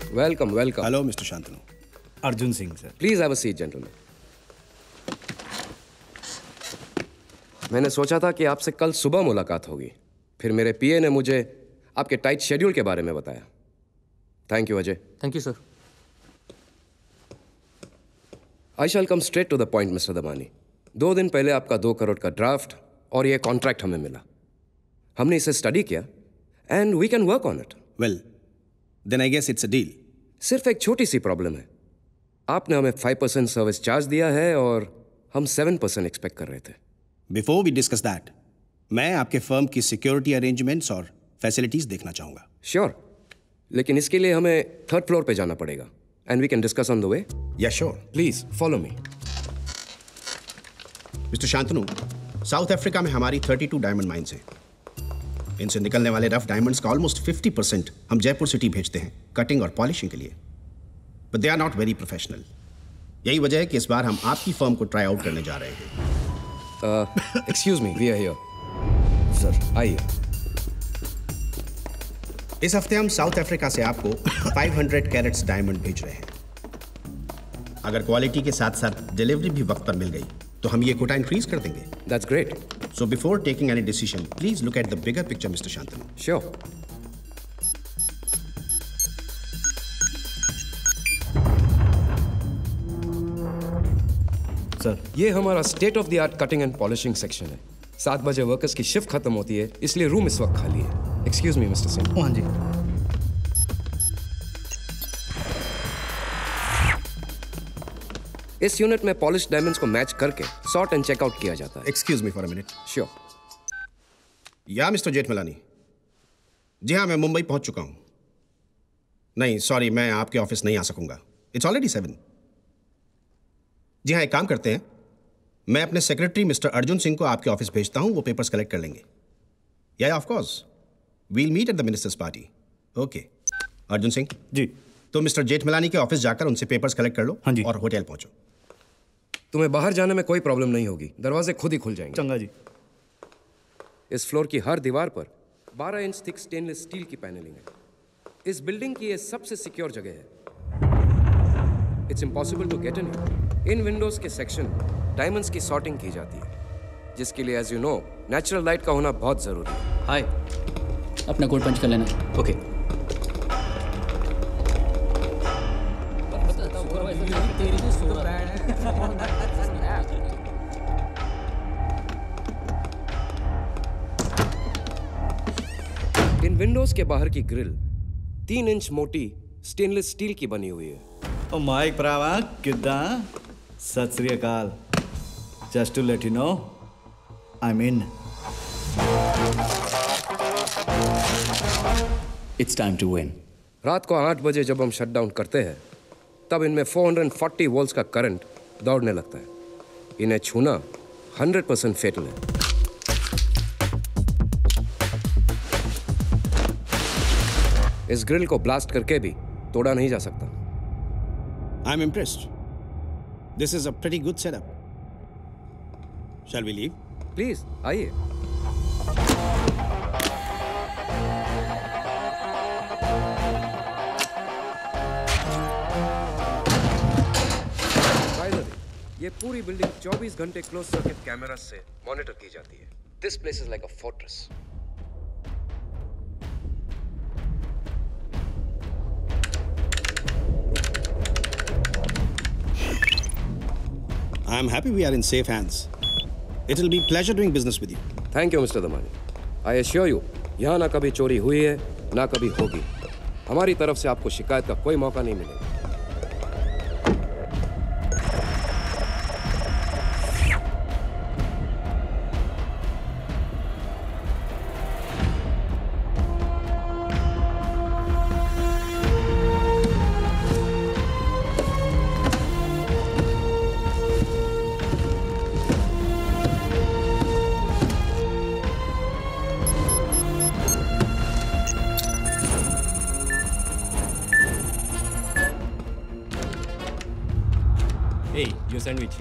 Welcome welcome. Hello mister Shantanu. Arjun Singh sir. Please have a seat gentleman. मैंने सोचा था कि आपसे कल सुबह मुलाकात होगी, फिर मेरे पीए ने मुझे आपके टाइट शेड्यूल के बारे में बताया। Thank you Ajay. Thank you sir. I shall come straight to the point mister Damani. 2 दिन पहले आपका 2 करोड़ का ड्राफ्ट और ये कॉन्ट्रैक्ट हमें मिला। हमने इसे स्टडी किया and we can work on it. Well then I guess it's a deal. सिर्फ एक छोटी सी प्रॉब्लम है, आपने हमें 5% सर्विस चार्ज दिया है और हम 7% एक्सपेक्ट कर रहे थे। बिफोर वी डिस्कस दैट, मैं आपके फर्म की सिक्योरिटी अरेंजमेंट्स और फैसिलिटीज देखना चाहूंगा। श्योर, लेकिन इसके लिए हमें 3rd फ्लोर पे जाना पड़ेगा and we can discuss on the way. Yeah sure. Please follow me. Mister Shantanu, south Africa में हमारी 32 डायमंड माइंस हैं। इनसे निकलने वाले रफ डायमंड्स का ऑलमोस्ट 50% हम जयपुर सिटी भेजते हैं कटिंग और पॉलिशिंग के लिए, but they are not very professional. यही वजह है कि इस बार हम आपकी फर्म को ट्राई आउट करने जा रहे हैं। Excuse me, we are here. Sir आइए। इस हफ्ते हम साउथ अफ्रीका से आपको 500 कैरेट्स डायमंड भेज रहे हैं। अगर क्वालिटी के साथ साथ डिलीवरी भी वक्त पर मिल गई तो हम ये कोटा इंक्रीज कर देंगे। That's great. So before taking any decision, please look at the bigger picture, Mr. Shantanu. Sure. Sir, ये हमारा state of the art cutting and polishing section है। 7 बजे वर्कर्स की शिफ्ट खत्म होती है, इसलिए रूम इस वक्त खाली है। Excuse me mister Singh. हाँ जी। इस यूनिट में पॉलिश डायमंड्स को मैच करके सॉर्ट एंड चेकआउट किया जाता है। Excuse me for a minute. Sure. Yeah mister Jethmalani. जी हाँ, मैं मुंबई पहुंच चुका हूं। नहीं सॉरी, मैं आपके ऑफिस नहीं आ सकूंगा। It's already 7। जी हाँ, एक काम करते हैं, मैं अपने सेक्रेटरी मिस्टर अर्जुन सिंह को आपके ऑफिस भेजता हूं, वो पेपर्स कलेक्ट कर लेंगे। Yeah of course, we'll meet at the minister's party. Okay Arjun Singh ji. तो मिस्टर जेठमलानी के ऑफिस जाकर उनसे पेपर्स कलेक्ट कर लो। हाँ जी। और होटल पहुंचो। तुम्हें बाहर जाने में कोई प्रॉब्लम नहीं होगी, दरवाजे खुद ही खुल जाएंगे। चंगा जी। इस फ्लोर की हर दीवार पर 12 इंच थिक स्टेनलेस स्टील की पैनलिंग है। इस बिल्डिंग की ये सबसे सिक्योर जगह है। It's impossible to get in. इन विंडोज के सेक्शन डायमंड्स की सॉर्टिंग की जाती है, जिसके लिए as you know natural light का होना बहुत जरूरी है। हाय, अपना कोड पंच कर लेना। ओके। इन विंडोज के बाहर की ग्रिल 3 इंच मोटी स्टेनलेस स्टील की बनी हुई है। ओ माइक भरावा किद्दां? सत श्री अकाल। Just to let you know I am in. It's time to win. रात को 8 बजे जब हम शट डाउन करते हैं, तब इनमें 440 वोल्ट्स का करंट दौड़ने लगता है। इन्हें छूना 100% फेटल है। इस ग्रिल को ब्लास्ट करके भी तोड़ा नहीं जा सकता। I am impressed. This is a pretty good setup. Shall we leave? Please आइए। ये पूरी बिल्डिंग 24 घंटे क्लोज सर्किट कैमरा से मॉनिटर की जाती है। This place is like a fortress. I am happy we are in safe hands. It will be pleasure doing business with you. Thank you mister Damani. I assure you, यहाँ ना कभी चोरी हुई है ना कभी होगी। हमारी तरफ से आपको शिकायत का कोई मौका नहीं मिलेगा। Hey, your sandwich.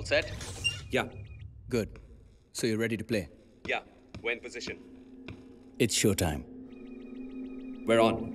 All set? Yeah. Good. So you're ready to play? Yeah. We're in position. It's showtime. We're on.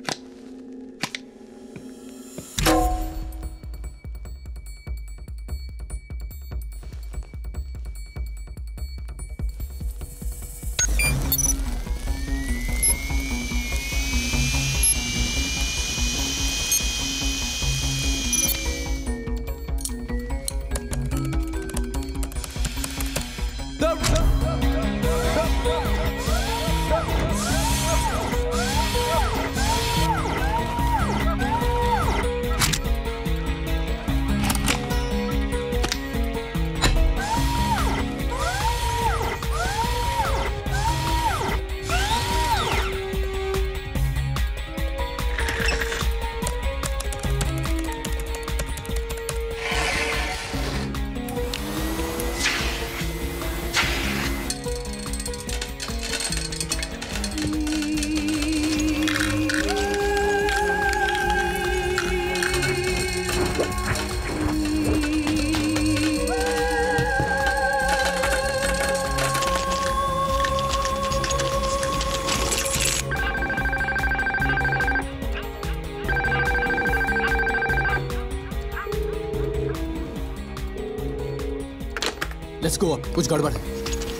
Let's go up. कुछ गड़बड़ है.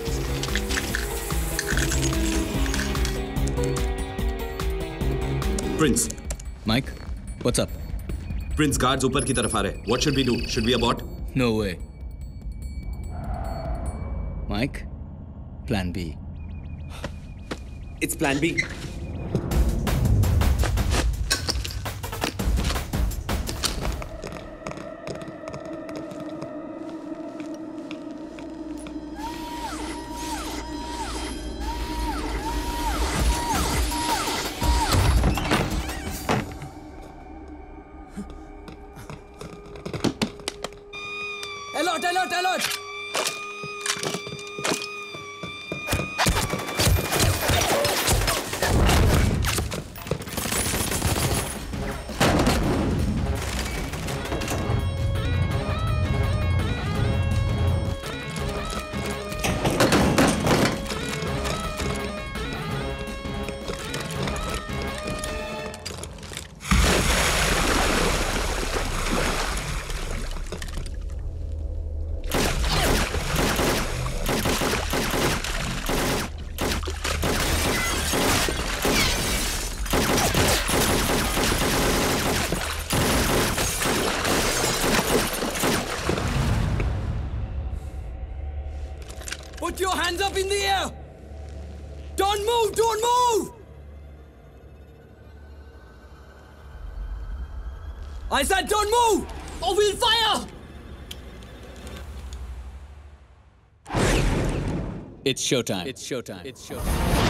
Prince. Mike, what's up? Prince, guards ऊपर की तरफ आ रहे हैं. What should we do? Should we abort? No way. Mike, plan B. It's plan B. Alert! Alert! Alert! Put your hands up in the air! Don't move! Don't move! I said don't move! Or we'll fire! It's showtime. It's showtime. It's showtime.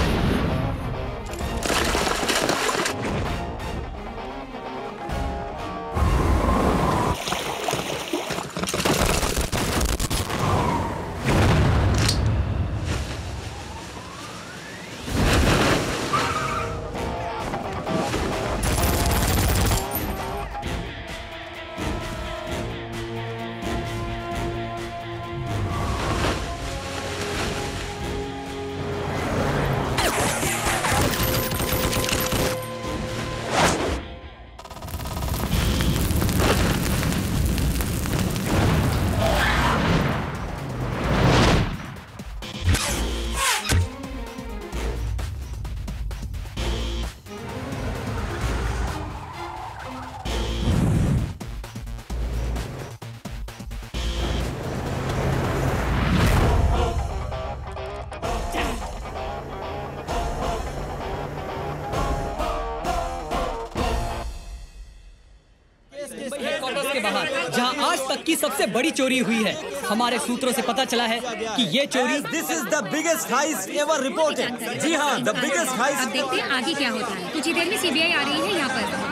जहां आज तक की सबसे बड़ी चोरी हुई है. हमारे सूत्रों से पता चला है कि ये चोरी this is the biggest heist ever reported. जी हाँ, द बिगेस्ट हाइस्ट. अब देखते हैं आगे क्या होता है. कुछ ही देर में सीबीआई आ रही है यहाँ पर.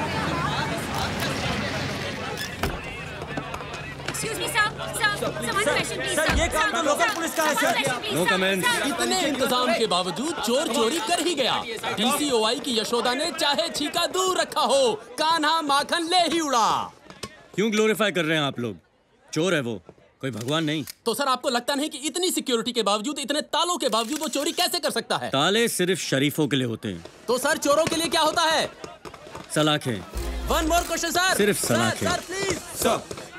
Excuse me, sir. One question, please, sir, ये काम तो लोकल पुलिस का है, सर. No comment. इतने इंतजाम के बावजूद चोर चोरी कर ही गया. डीसीओआई की यशोदा ने चाहे छीका दूर रखा हो, कान्हा माखन ले ही उड़ा. क्यों ग्लोरीफाई कर रहे हैं आप लोग? चोर है वो. कोई भगवान नहीं। तो सर आपको लगता नहीं कि इतनी सिक्योरिटी के बावजूद, इतने तालों के बावजूद वो चोरी कैसे कर सकता है? ताले सिर्फ शरीफों के लिए होते हैं। तो सर चोरों के लिए क्या होता है? सलाखें। One more question sir. सिर्फ सलाखें। Sir please. सर,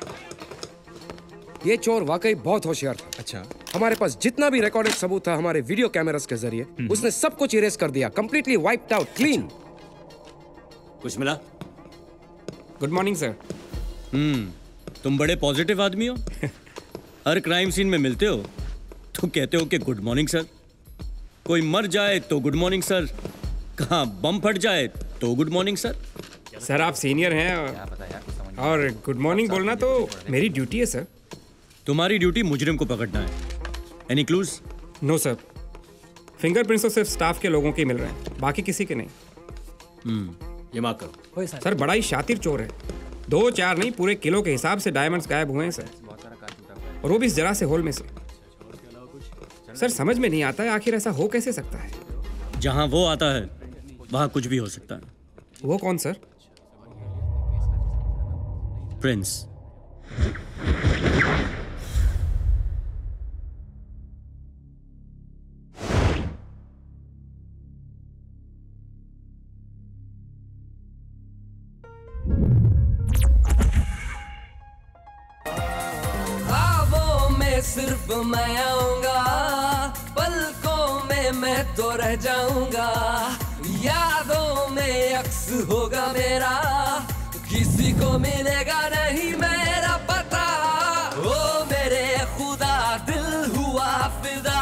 ये चोर वाकई बहुत होशियार था। अच्छा, हमारे पास जितना भी रिकॉर्डेड सबूत था हमारे वीडियो कैमरास के जरिए, उसने सब कुछ इरेज कर दिया, कंप्लीटली वाइप्ड आउट, क्लीन। कुछ मिला? Good morning sir. तुम बड़े पॉजिटिव आदमी हो। हर क्राइम सीन में मिलते हो तो कहते हो कि गुड मॉर्निंग सर। कोई मर जाए तो गुड मॉर्निंग सर, कहाँ बम फट जाए तो गुड मॉर्निंग सर। सर आप सीनियर हैं और गुड मॉर्निंग बोलना तो मेरी ड्यूटी है सर। तुम्हारी ड्यूटी मुजरिम को पकड़ना है। Any clues? No sir, fingerprints तो सिर्फ स्टाफ के लोगों के मिल रहे हैं, बाकी किसी के नहीं। ये मार्क करो। सर बड़ा ही शातिर चोर है, 2-4 नहीं पूरे किलो के हिसाब से डायमंड्स गायब हुए हैं सर, और वो भी इस जरा से होल में से। सर समझ में नहीं आता है आखिर ऐसा हो कैसे सकता है। जहां वो आता है वहां कुछ भी हो सकता है। वो कौन सर? प्रिंस। सिर्फ मैं आऊंगा, पलकों में मैं तो रह जाऊंगा, यादों में अक्स होगा मेरा, किसी को मिलेगा नहीं मेरा पता। ओ मेरे खुदा दिल हुआ फिदा।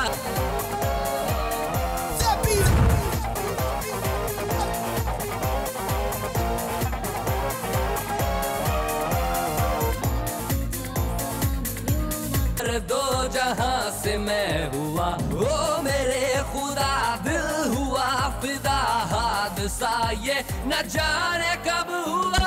दो जहां से मैं हुआ, ओ मेरे खुदा दिल हुआ फिदा। हादसा ये न जाने कब हुआ।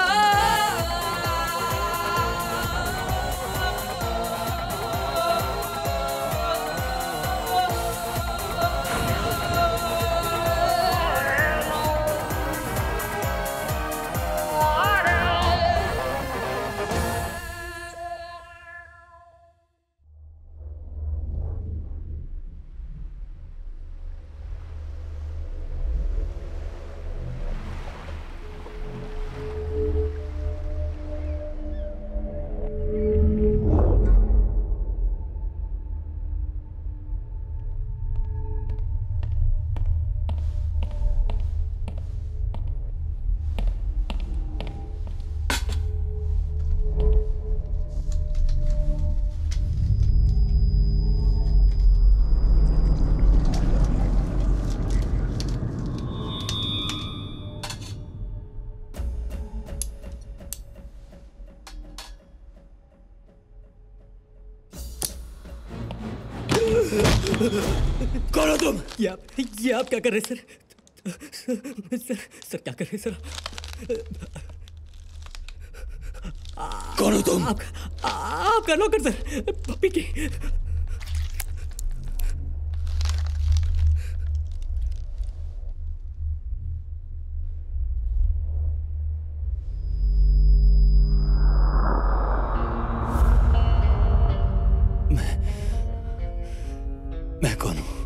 कौन हो तुम? ये आप क्या कर रहे सर? सर क्या कर रहे सर? कौन हो तुम? आपका नौकर सर, पप्पी की। मैं कौन हूं?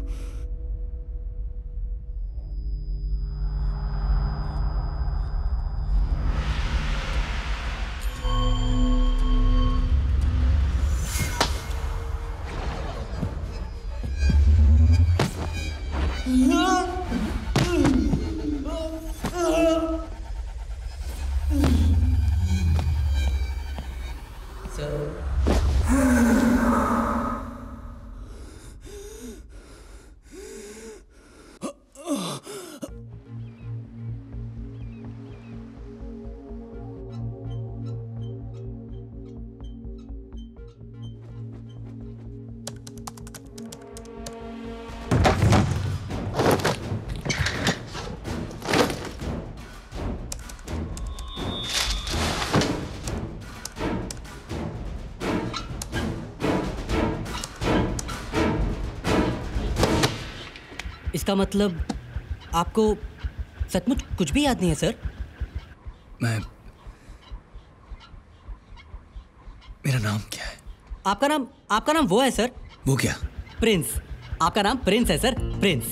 इसका मतलब आपको सचमुच कुछ भी याद नहीं है सर? मेरा नाम क्या है? आपका नाम वो है सर? वो क्या? प्रिंस। आपका नाम प्रिंस है सर, प्रिंस।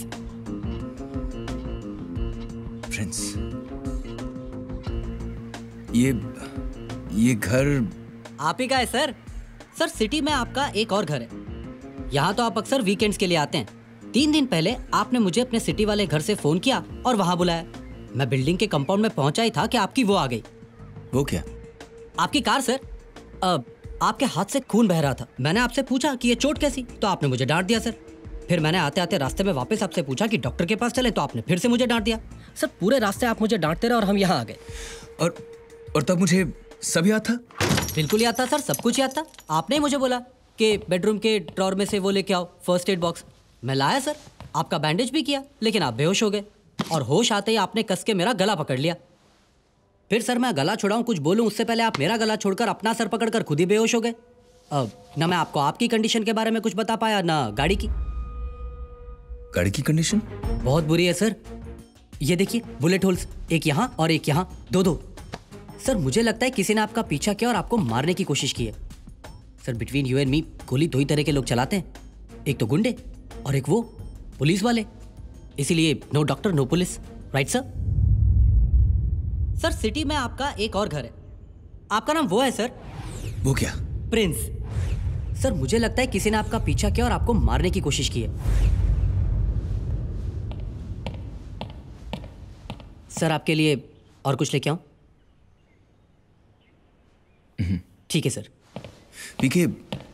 प्रिंस। ये घर आप ही का है सर। सर सिटी में आपका एक और घर है। यहाँ तो आप अक्सर वीकेंड्स के लिए आते हैं। 3 दिन पहले आपने मुझे अपने सिटी वाले घर से फोन किया और वहाँ बुलाया। मैं बिल्डिंग के कंपाउंड में पहुंचा ही था कि आपकी वो आ गई। वो क्या? आपकी कार सर। आपके हाथ से खून बह रहा था। मैंने आपसे पूछा कि ये चोट कैसी, तो आपने मुझे डांट दिया सर। फिर मैंने आते आते रास्ते में वापस आपसे पूछा कि डॉक्टर के पास चले, तो आपने फिर से मुझे डांट दिया। सर पूरे रास्ते आप मुझे डांटते रहे और हम यहाँ आ गए। और तब मुझे सब याद था? बिल्कुल याद था सर, सब कुछ याद था। आपने ही मुझे बोला कि बेडरूम के ड्रॉर में से वो लेके आओ, फर्स्ट एड बॉक्स। मैं लाया सर, आपका बैंडेज भी किया, लेकिन आप बेहोश हो गए और होश आते ही आपने कस के मेरा गला पकड़ लिया। फिर सर मैं गला छुड़ाऊं, कुछ बोलूं उससे पहले आप मेरा गला छोड़कर अपना सर पकड़कर खुद ही बेहोश हो गए। अब ना मैं आपको आपकी कंडीशन के बारे में कुछ बता पाया, ना गाड़ी की। गाड़ी की कंडीशन बहुत बुरी है सर। ये देखिए बुलेट होल्स, एक यहाँ और एक यहाँ, दो। सर मुझे लगता है किसी ने आपका पीछा किया और आपको मारने की कोशिश की है। Sir between you and me गोली 2 ही तरह के लोग चलाते हैं, एक तो गुंडे और एक वो पुलिस वाले। इसीलिए no doctor no police, right sir? Sir city में आपका एक और घर है। आपका नाम वो है सर? वो क्या? प्रिंस। सर मुझे लगता है किसी ने आपका पीछा किया और आपको मारने की कोशिश की है। सर आपके लिए और कुछ लेके आऊं? ठीक है सर। पीके,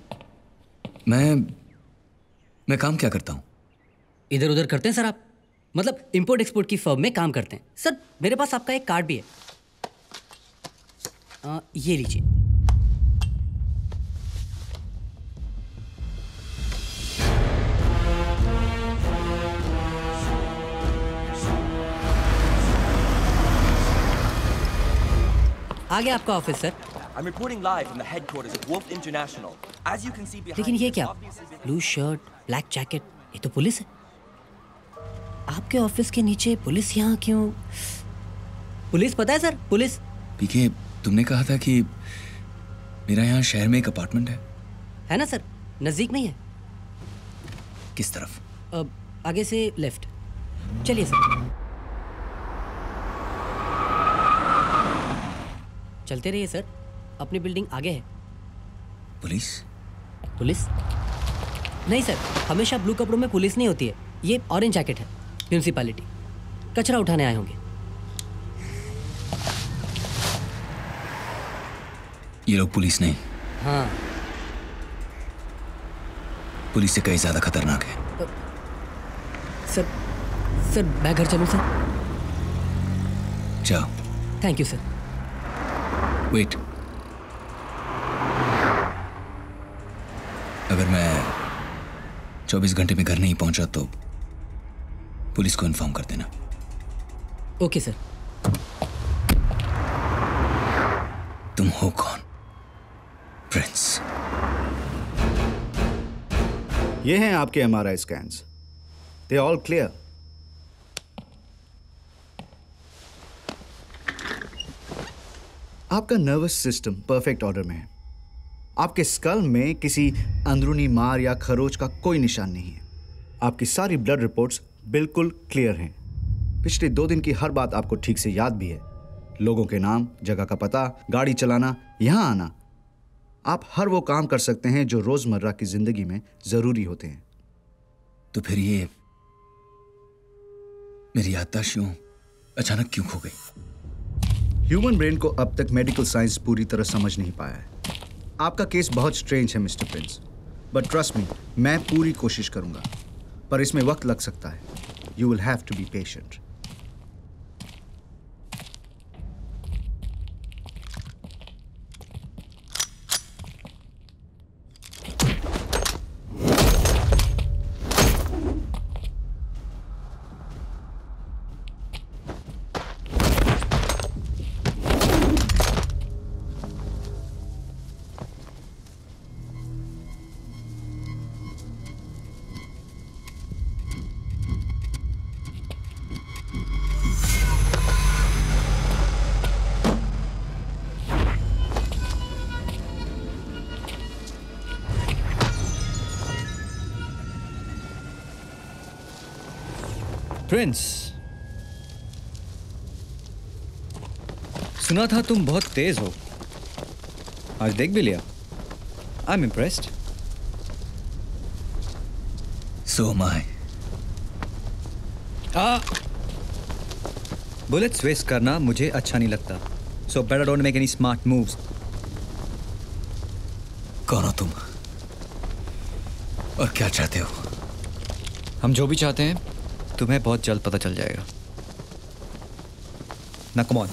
मैं काम क्या करता हूँ? इधर उधर करते हैं सर आप, मतलब इंपोर्ट एक्सपोर्ट की फर्म में काम करते हैं। सर मेरे पास आपका एक कार्ड भी है, ये लीजिए। आ गया आपका office sir. I'm reporting live from the headquarters of Wolf International. As you can see behind लेकिन ये me, क्या? ब्लू शर्ट, ब्लैक जैकेट, ये तो पुलिस है। आपके ऑफिस के नीचे पुलिस यहाँ क्यों? पुलिस पता है सर, पुलिस। पीके, तुमने कहा था कि मेरा यहाँ शहर में एक अपार्टमेंट है ना सर? नजदीक नहीं है? किस तरफ? आगे से लेफ्ट। चलिए सर, चलते रहिए सर, अपनी बिल्डिंग आगे है। पुलिस? पुलिस नहीं सर, हमेशा ब्लू कपड़ों में पुलिस नहीं होती है। ये ऑरेंज जैकेट है, म्यूनिसिपैलिटी। कचरा उठाने आए होंगे। ये लोग पुलिस नहीं? हाँ। पुलिस से कई ज्यादा खतरनाक है। सर मैं घर चलूं सर? जाओ। Thank you sir. वेट, अगर मैं 24 घंटे में घर नहीं पहुंचा तो पुलिस को इन्फॉर्म कर देना। Okay sir. तुम हो कौन? प्रिंस। ये हैं आपके MRI scans, they all clear. आपका नर्वस सिस्टम परफेक्ट ऑर्डर में है। आपके स्कल में किसी अंदरूनी मार या खरोच का कोई निशान नहीं है। आपकी सारी ब्लड रिपोर्ट्स बिल्कुल क्लियर हैं। पिछले 2 दिन की हर बात आपको ठीक से याद भी है। लोगों के नाम, जगह का पता, गाड़ी चलाना, यहाँ आना। आप हर वो काम कर सकते हैं जो रोजमर्रा की जिंदगी में जरूरी होते हैं। तो फिर ये मेरी याददाश्त यूं अचानक क्यों खो गई? ह्यूमन ब्रेन को अब तक मेडिकल साइंस पूरी तरह समझ नहीं पाया है। आपका केस बहुत स्ट्रेंज है mister Prince, but trust me, मैं पूरी कोशिश करूंगा, पर इसमें वक्त लग सकता है। You will have to be patient. Prince, सुना था तुम बहुत तेज हो, आज देख भी लिया। I am impressed. So am I. Bullets waste करना मुझे अच्छा नहीं लगता, so better don't make any smart moves. कौन हो तुम और क्या चाहते हो? हम जो भी चाहते हैं तुम्हें बहुत जल्द पता चल जाएगा। ना come on.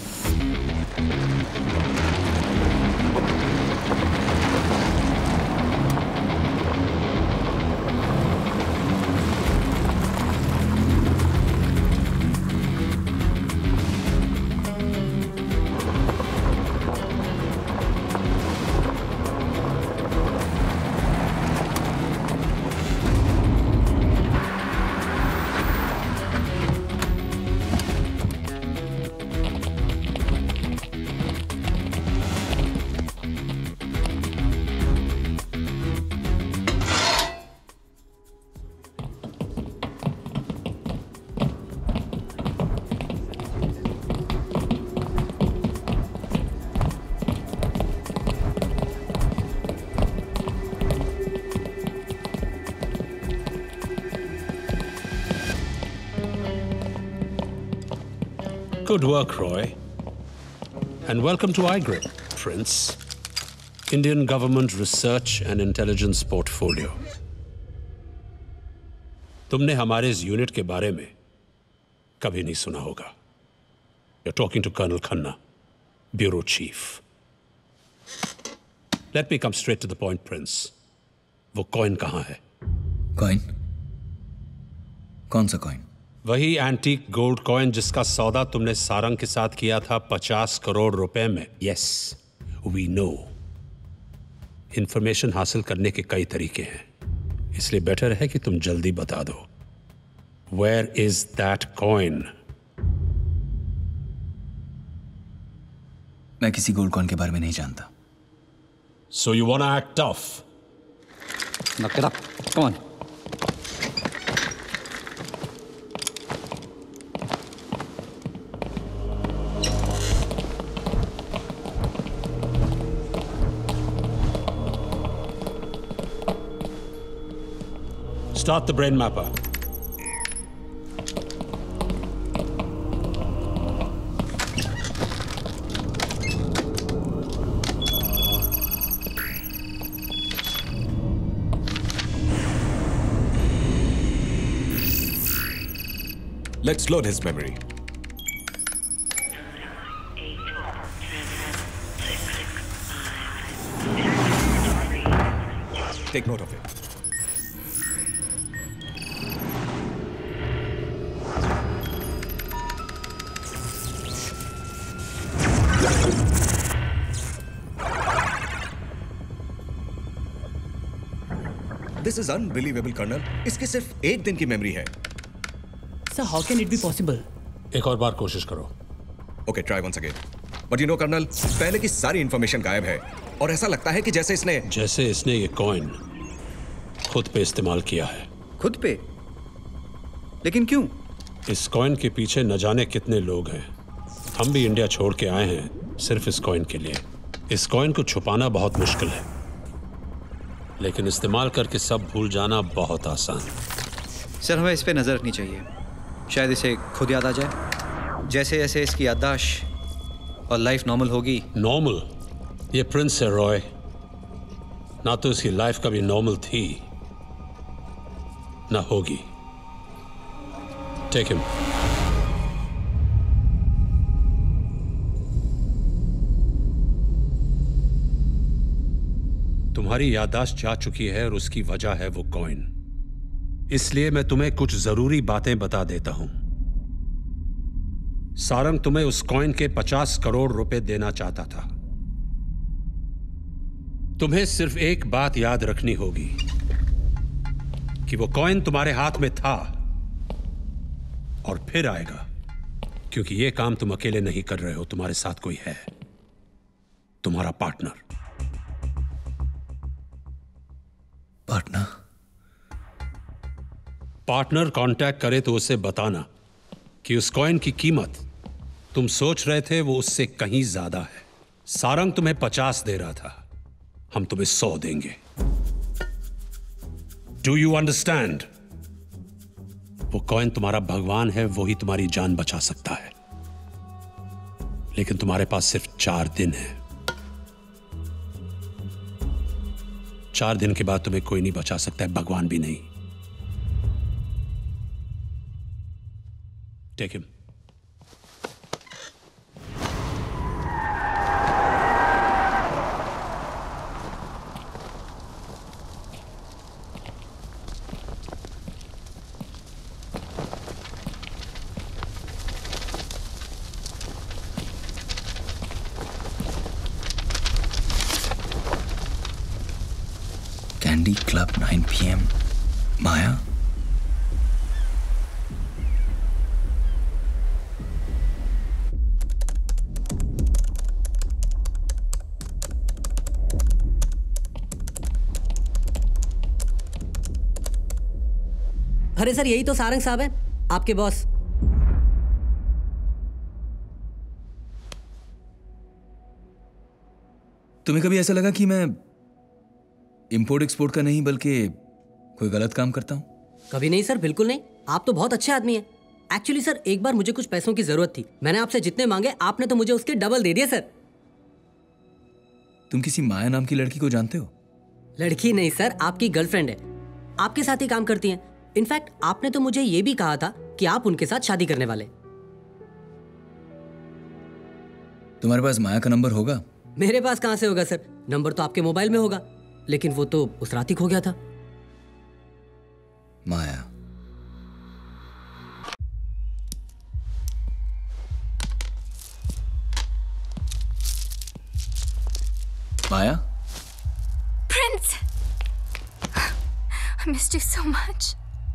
Good work, Roy. And welcome to iGRIP, Prince. Indian Government Research and Intelligence Portfolio. तुमने हमारे इस यूनिट के बारे में कभी नहीं सुना होगा। You're talking to Colonel Khanna, Bureau Chief. Let me come straight to the point, Prince. वो कॉइन कहाँ है? कॉइन? कौन सा कॉइन? वही एंटीक गोल्ड कॉइन जिसका सौदा तुमने सारंग के साथ किया था 50 करोड़ रुपए में। Yes, we know. इंफॉर्मेशन हासिल करने के कई तरीके हैं, इसलिए बेटर है कि तुम जल्दी बता दो। Where is that coin? मैं किसी गोल्ड कॉइन के बारे में नहीं जानता। So you want to act tough? Knock it up. Come on. Start the brain mapper. Let's load his memory. Take note of it. This is unbelievable, Colonel. इसकी सिर्फ एक दिन की मेमोरी है। Sir, how can it be possible? एक और बार कोशिश करो। Okay, try once again. But you know, Colonel, पहले की सारी इंफॉर्मेशन गायब है और ऐसा लगता है कि जैसे इसने ये कॉइन खुद पे इस्तेमाल किया है। खुद पे? लेकिन क्यों? इस कॉइन के पीछे न जाने कितने लोग हैं। हम भी इंडिया छोड़ के आए हैं सिर्फ इस कॉइन के लिए। इस कॉइन को छुपाना बहुत मुश्किल है, लेकिन इस्तेमाल करके सब भूल जाना बहुत आसान। सर, हमें इस पे नजर रखनी चाहिए। शायद इसे खुद याद आ जाए। जैसे जैसे इसकी याददाश्त और लाइफ नॉर्मल होगी। नॉर्मल? ये प्रिंस है रॉय, ना तो इसकी लाइफ कभी नॉर्मल थी ना होगी। Take him. तुम्हारी याददाश्त जा चुकी है और उसकी वजह है वो कॉइन। इसलिए मैं तुम्हें कुछ जरूरी बातें बता देता हूं। सारंग तुम्हें उस कॉइन के 50 करोड़ रुपए देना चाहता था। तुम्हें सिर्फ एक बात याद रखनी होगी कि वो कॉइन तुम्हारे हाथ में था और फिर आएगा, क्योंकि ये काम तुम अकेले नहीं कर रहे हो, तुम्हारे साथ कोई है, तुम्हारा पार्टनर। पार्टनर कांटेक्ट करे तो उसे बताना कि उस कॉइन की कीमत तुम सोच रहे थे वो उससे कहीं ज्यादा है। सारंग तुम्हें 50 दे रहा था, हम तुम्हें 100 देंगे। Do you understand? वो कॉइन तुम्हारा भगवान है, वो ही तुम्हारी जान बचा सकता है, लेकिन तुम्हारे पास सिर्फ 4 दिन है। 4 दिन के बाद तुम्हें कोई नहीं बचा सकता है, भगवान भी नहीं। Take him. Candy club 9 PM। Maya? अरे सर, यही तो सारंग साहब हैं, आपके बॉस। तुम्हें कभी ऐसा लगा कि मैं इंपोर्ट एक्सपोर्ट का नहीं बल्कि कोई गलत काम करता हूं? कभी नहीं सर, बिल्कुल नहीं। आप तो बहुत अच्छे आदमी हैं। एक्चुअली सर, एक बार मुझे कुछ पैसों की जरूरत थी, मैंने आपसे जितने मांगे आपने तो मुझे उसके डबल दे दिए सर। तुम किसी माया नाम की लड़की को जानते हो? लड़की नहीं सर, आपकी गर्लफ्रेंड है, आपके साथ ही काम करती हैं। इनफैक्ट आपने तो मुझे ये भी कहा था कि आप उनके साथ शादी करने वाले। तुम्हारे पास माया का नंबर होगा? मेरे पास कहां से होगा सर, नंबर तो आपके मोबाइल में होगा, लेकिन वो तो उस रात ही खो गया था। माया? माया? Prince, I missed you so much.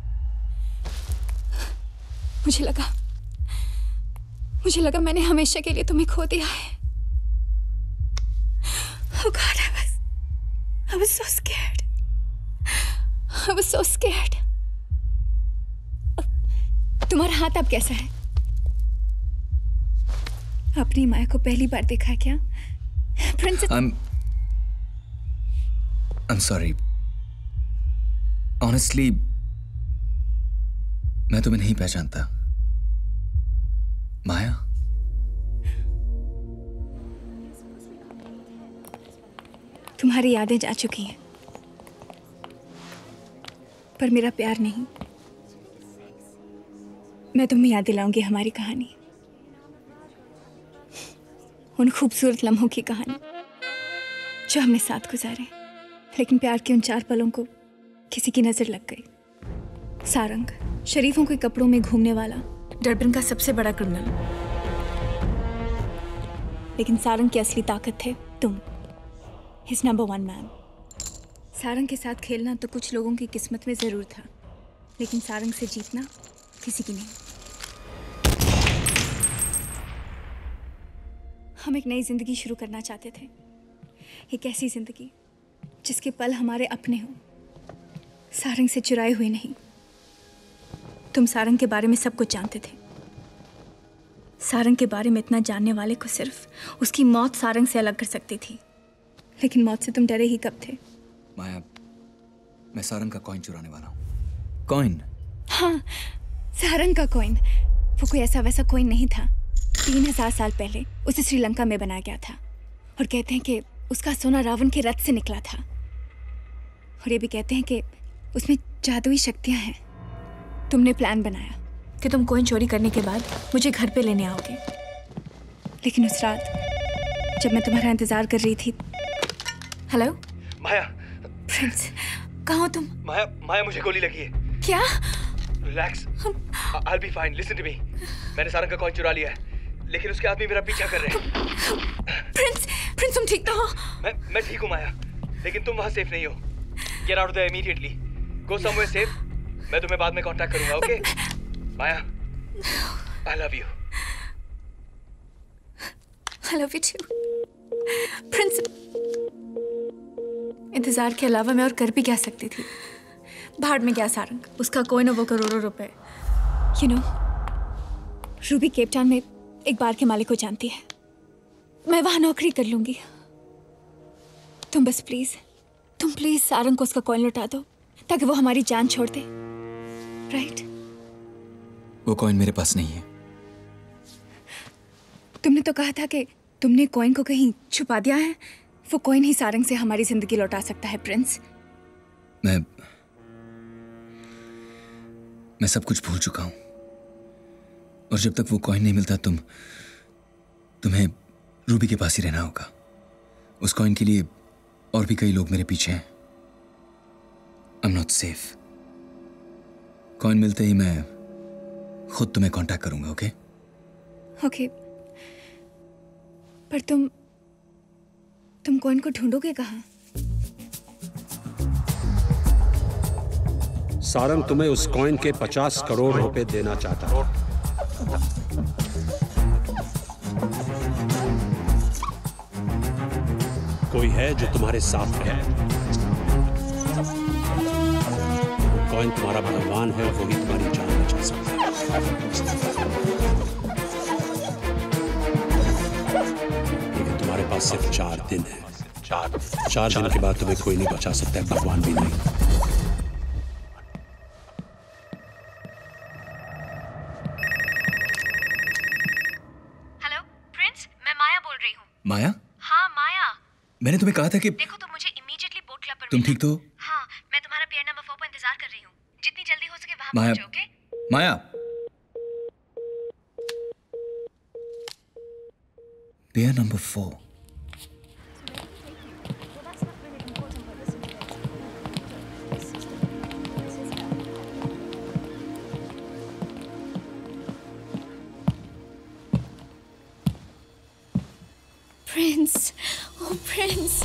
मुझे लगा मैंने हमेशा के लिए तुम्हें खो दिया है। Oh God, I was so scared. I was so scared. तुम्हारा हाथ अब कैसा है? अपनी माया को पहली बार देखा है क्या? Princess. I'm sorry. Honestly, मैं तुम्हें नहीं पहचानता। माया? तुम्हारी यादें जा चुकी हैं, पर मेरा प्यार नहीं। मैं तुम्हें याद दिलाऊंगी हमारी कहानी, उन खूबसूरत लम्हों की कहानी जो हमने साथ गुजारे। लेकिन प्यार के उन 4 पलों को किसी की नजर लग गई। सारंग, शरीफों के कपड़ों में घूमने वाला, डरबन का सबसे बड़ा क्रिमिनल। लेकिन सारंग की असली ताकत थे तुम, हिज नंबर 1 मैन। सारंग के साथ खेलना तो कुछ लोगों की किस्मत में जरूर था, लेकिन सारंग से जीतना किसी की नहीं। हम एक नई जिंदगी शुरू करना चाहते थे, एक ऐसी जिंदगी जिसके पल हमारे अपने हों, सारंग से चुराए हुए नहीं। तुम सारंग के बारे में सब कुछ जानते थे। सारंग के बारे में इतना जानने वाले को सिर्फ उसकी मौत सारंग से अलग कर सकती थी, लेकिन मौत से तुम डरे ही कब थे? माया, मैं सारंग का कॉइन चुराने वाला हूँ। कॉइन? हाँ, सारंग का कॉइन। वो कोई ऐसा वैसा कॉइन नहीं था। 3000 साल पहले उसे श्रीलंका में बनाया गया था, और कहते हैं कि उसका सोना रावण के रथ से निकला था। और ये भी कहते हैं कि उसमें जादुई शक्तियां हैं। तुमने प्लान बनाया कि तुम कॉइन चोरी करने के बाद मुझे घर पे लेने आओगे, लेकिन उस रात जब मैं तुम्हारा इंतजार कर रही थी। हेलो माया। प्रिंस, कहाँ हो तुम? माया मुझे गोली लगी है। क्या? Relax, I'll be fine. Listen to me. मैंने सारंग का कॉइन चुरा लिया है, लेकिन उसके आदमी मेरा पीछा कर रहे हैं। प्रिंस तुम ठीक तो हो? मैं ठीक हूँ माया, लेकिन तुम वहाँ सेफ नहीं हो। Get out of there immediately. Go somewhere safe. मैं तुम्हें बाद में कांटेक्ट करूंगा, okay? Maya, I love you. I love you too. Prince, इंतजार के अलावा मैं और कर भी क्या सकती थी? भाड़ में गया सारंग, उसका कॉइन और वो करोड़ों रुपए। You know, Ruby Cape Town में एक बार के मालिक को जानती है। मैं वहां नौकरी कर लूंगी। तुम प्लीज सारंग को उसका कॉइन लौटा दो ताकि वो हमारी जान छोड़ दे। राइट? वो कॉइन मेरे पास नहीं है। तुमने तो कहा था कि तुमने कॉइन को कहीं छुपा दिया है। वो कॉइन ही सारंग से हमारी जिंदगी लौटा सकता है प्रिंस। मैं सब कुछ भूल चुका हूं और जब तक वो कॉइन नहीं मिलता तुम्हें रूबी के पास ही रहना होगा। उस कॉइन के लिए और भी कई लोग मेरे पीछे हैं। I am not safe. Coin मिलते ही मैं खुद तुम्हें कांटेक्ट करूंगा। ओके? ओके। पर तुम कॉइन को ढूंढोगे कहाँ? सारंग तुम्हें उस कॉइन के 50 करोड़ रुपए देना चाहता है। कोई है जो तुम्हारे साथ है। कॉइन तुम्हारा भगवान है, वही तुम्हारी जान बचा सकता है। लेकिन तुम्हारे पास सिर्फ 4 दिन है। 4 दिन के बाद तुम्हें कोई नहीं बचा सकता है, भगवान भी नहीं। माया? हाँ माया। मैंने तुम्हें कहा था कि देखो तुम मुझे इमीडिएटली बोट क्लब पर तुम ठीक तो? हाँ, मैं तुम्हारा पियर नंबर 4 पर इंतजार कर रही हूँ। जितनी जल्दी हो सके वहाँ माया, पहुंचो। Okay? Maya, pier number 4। Prince, oh Prince.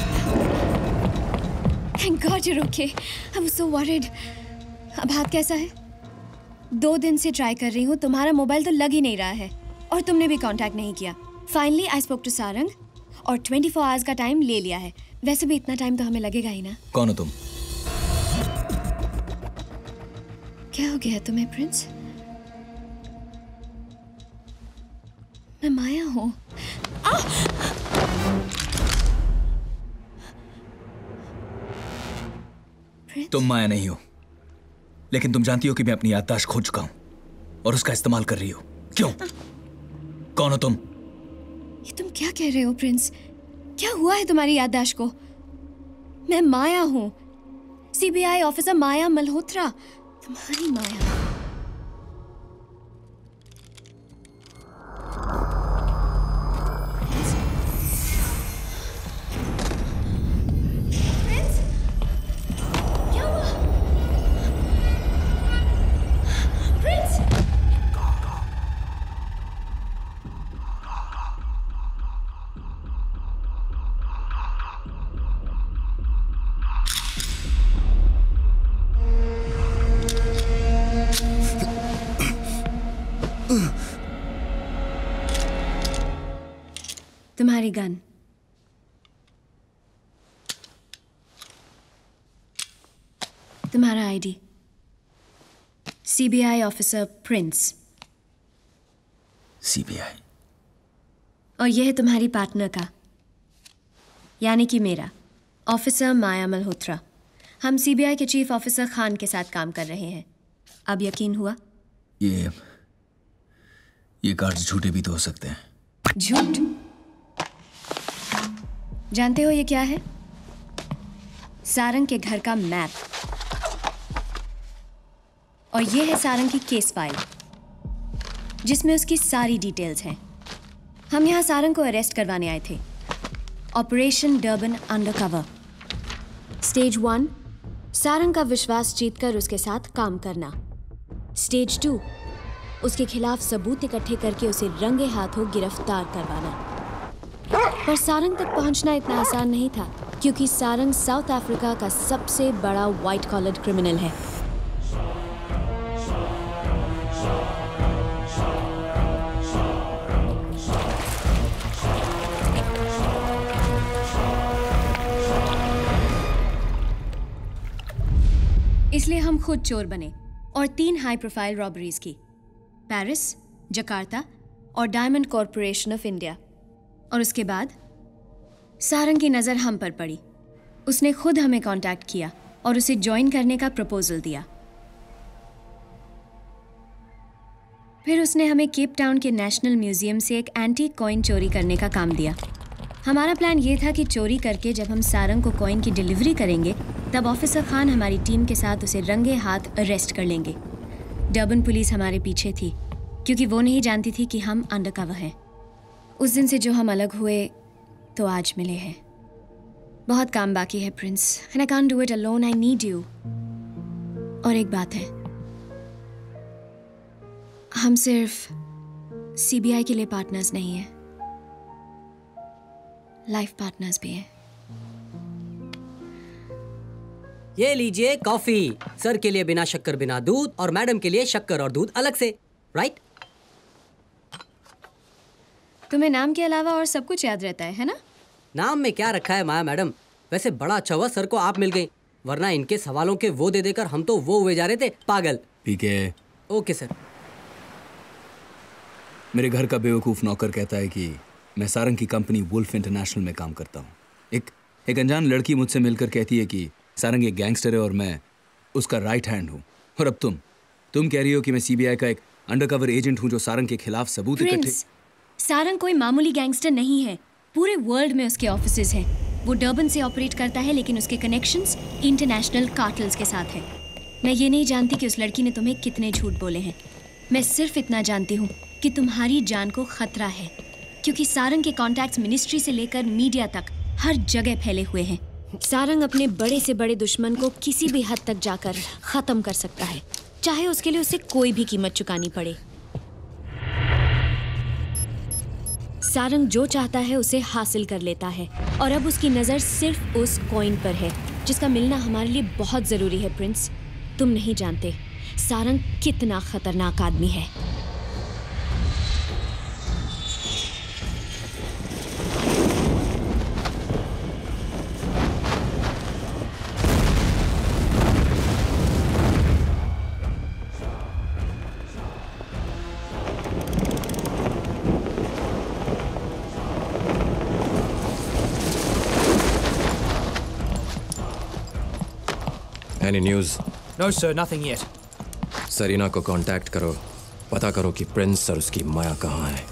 Thank God you're okay. I was so worried. अब हाथ कैसा है? 2 दिन से ट्राई कर रही हूँ, तुम्हारा मोबाइल तो लग ही नहीं रहा है और तुमने भी कांटेक्ट नहीं किया। Finally I spoke to Sarang और 24 आवर्स का टाइम ले लिया है। वैसे भी इतना टाइम तो हमें लगेगा ही ना। कौन हो तुम? क्या हो गया तुम्हें प्रिंस? मैं माया हूँ। तुम माया नहीं हो, लेकिन तुम जानती हो कि मैं अपनी याददाश्त खो चुका हूं और उसका इस्तेमाल कर रही हो। क्यों? कौन हो तुम? ये तुम क्या कह रहे हो प्रिंस? क्या हुआ है तुम्हारी याददाश्त को? मैं माया हूं, सीबीआई ऑफिसर माया मल्होत्रा, तुम्हारी माया। तुम्हारी गन। तुम्हारा ID. CBI officer Prince. CBI. और यह है तुम्हारी पार्टनर का, यानी कि मेरा, ऑफिसर माया मल्होत्रा। हम सीबीआई के चीफ ऑफिसर खान के साथ काम कर रहे हैं। अब यकीन हुआ? ये कार्ड्स झूठे भी तो हो सकते हैं। झूठ? जानते हो ये क्या है? सारंग के घर का मैप। और ये है सारंग की केस फाइल, जिसमें उसकी सारी डिटेल्स हैं। हम यहाँ सारंग को अरेस्ट करवाने आए थे। Operation Durban undercover. Stage 1, Sarang का विश्वास जीतकर उसके साथ काम करना। स्टेज 2, उसके खिलाफ सबूत इकट्ठे करके उसे रंगे हाथों गिरफ्तार करवाना। पर सारंग तक पहुंचना इतना आसान नहीं था, क्योंकि सारंग साउथ अफ्रीका का सबसे बड़ा व्हाइट कॉलर क्रिमिनल है। इसलिए हम खुद चोर बने और 3 हाई प्रोफाइल रॉबरीज की। पेरिस, जकार्ता और डायमंड कॉरपोरेशन ऑफ इंडिया। और उसके बाद सारंग की नज़र हम पर पड़ी। उसने खुद हमें कांटेक्ट किया और उसे ज्वाइन करने का प्रपोजल दिया। फिर उसने हमें केप टाउन के नेशनल म्यूजियम से एक एंटीक कॉइन चोरी करने का काम दिया। हमारा प्लान ये था कि चोरी करके जब हम सारंग को कॉइन की डिलीवरी करेंगे तब ऑफिसर खान हमारी टीम के साथ उसे रंगे हाथ अरेस्ट कर लेंगे। डर्बन पुलिस हमारे पीछे थी क्योंकि वो नहीं जानती थी कि हम अंडरकवर हैं। उस दिन से जो हम अलग हुए तो आज मिले हैं। बहुत काम बाकी है Prince, and I can't do it alone, I need you. और एक बात है, हम सिर्फ सीबीआई के लिए पार्टनर्स नहीं हैं, लाइफ पार्टनर्स भी हैं। ये लीजिए कॉफी। सर के लिए बिना शक्कर बिना दूध और मैडम के लिए शक्कर और दूध अलग से, राइट? तुम्हें नाम के अलावा और सब कुछ याद रहता है ना? नाम में क्या रखा है माया मैडम। वैसे बड़ा अच्छा हुआ सर को आप मिल गई, वरना इनके सवालों के वो दे देकर हम तो वो हुए जा रहे थे पागल। पीके। Okay sir. मेरे घर का बेवकूफ़ नौकर कहता है कि मैं सारंग की कंपनी वुल्फ इंटरनेशनल में काम करता हूँ। एक अनजान लड़की मुझसे मिलकर कहती है कि सारंग एक गैंगस्टर है और मैं उसका राइट हैंड हूँ। और अब तुम कह रही हो कि मैं सीबीआई का एक अंडरकवर एजेंट हूँ जो सारंग के खिलाफ सबूत इकट्ठे। सारंग कोई मामूली गैंगस्टर नहीं है, पूरे वर्ल्ड में उसके ऑफिसेज हैं। वो डर्बन से ऑपरेट करता है लेकिन उसके कनेक्शंस इंटरनेशनल कार्टल्स के साथ हैं। मैं ये नहीं जानती कि उस लड़की ने तुम्हें कितने झूठ बोले हैं। मैं सिर्फ इतना जानती हूँ कि तुम्हारी जान को खतरा है, क्योंकि सारंग के कॉन्टैक्ट्स मिनिस्ट्री से लेकर मीडिया तक हर जगह फैले हुए हैं। सारंग अपने बड़े से बड़े दुश्मन को किसी भी हद तक जाकर खत्म कर सकता है, चाहे उसके लिए उसे कोई भी कीमत चुकानी पड़े। सारंग जो चाहता है उसे हासिल कर लेता है और अब उसकी नजर सिर्फ उस कॉइन पर है जिसका मिलना हमारे लिए बहुत जरूरी है। प्रिंस, तुम नहीं जानते सारंग कितना खतरनाक आदमी है। Any news? No sir, nothing yet. Sarina को कांटेक्ट करो, पता करो कि प्रिंस और उसकी माया कहाँ है।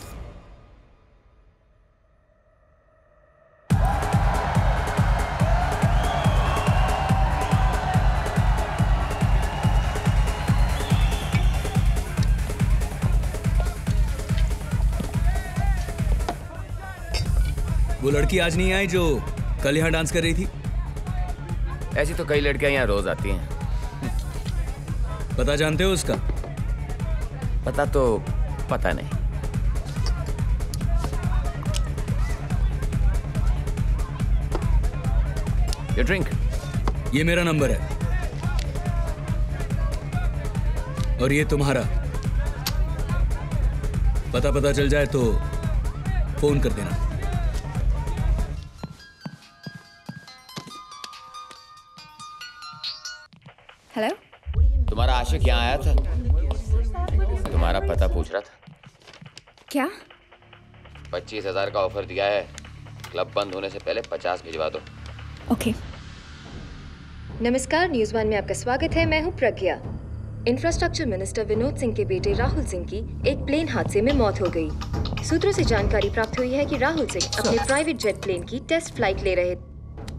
वो लड़की आज नहीं आई जो कल यहाँ डांस कर रही थी? ऐसी तो कई लड़कियां यहाँ रोज आती हैं। पता जानते हो उसका? पता तो पता नहीं। ये ड्रिंक। ये मेरा नंबर है और ये तुम्हारा। पता चल जाए तो फोन कर देना। हेलो, तुम्हारा आशिक यहाँ आया था, तुम्हारा पता पूछ रहा था। क्या? 25,000 का ऑफर दिया है, क्लब बंद होने से पहले 50 भिजवा दो। ओके। नमस्कार, न्यूज़ वन में आपका स्वागत है। मैं हूँ प्रज्ञा। इंफ्रास्ट्रक्चर मिनिस्टर विनोद सिंह के बेटे राहुल सिंह की एक प्लेन हादसे में मौत हो गई। सूत्रों से जानकारी प्राप्त हुई है कि राहुल सिंह अपने प्राइवेट जेट प्लेन की टेस्ट फ्लाइट ले रहे थे।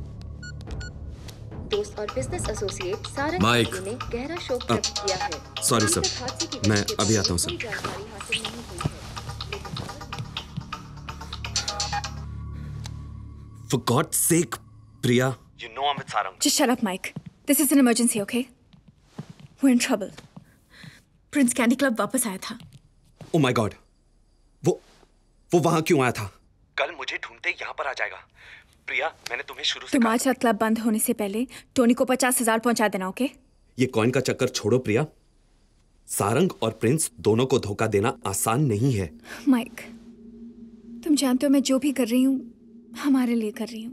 दोस्त और बिजनेस एसोसिएट सारंग ने गहरा शोक व्यक्त किया है। सॉरी सर, मैं अभी आता हूँ sir. For God's sake, Priya. You know I'm with Sarang. Just shut up, Mike. This is an emergency, okay? We're in trouble. Prince candy club वापस आया था। Oh my God. वो वहां क्यों आया था? कल मुझे ढूंढते यहाँ पर आ जाएगा। प्रिया, मैंने तुम्हें शुरू से तुम आज रात क्लब बंद होने से पहले टोनी को 50,000 पहुंचा देना, ओके? ये कॉइन का चक्कर छोड़ो प्रिया। सारंग और प्रिंस दोनों को धोखा देना आसान नहीं है। माइक, तुम जानते हो मैं जो भी कर रही हूँ हमारे लिए कर रही हूँ।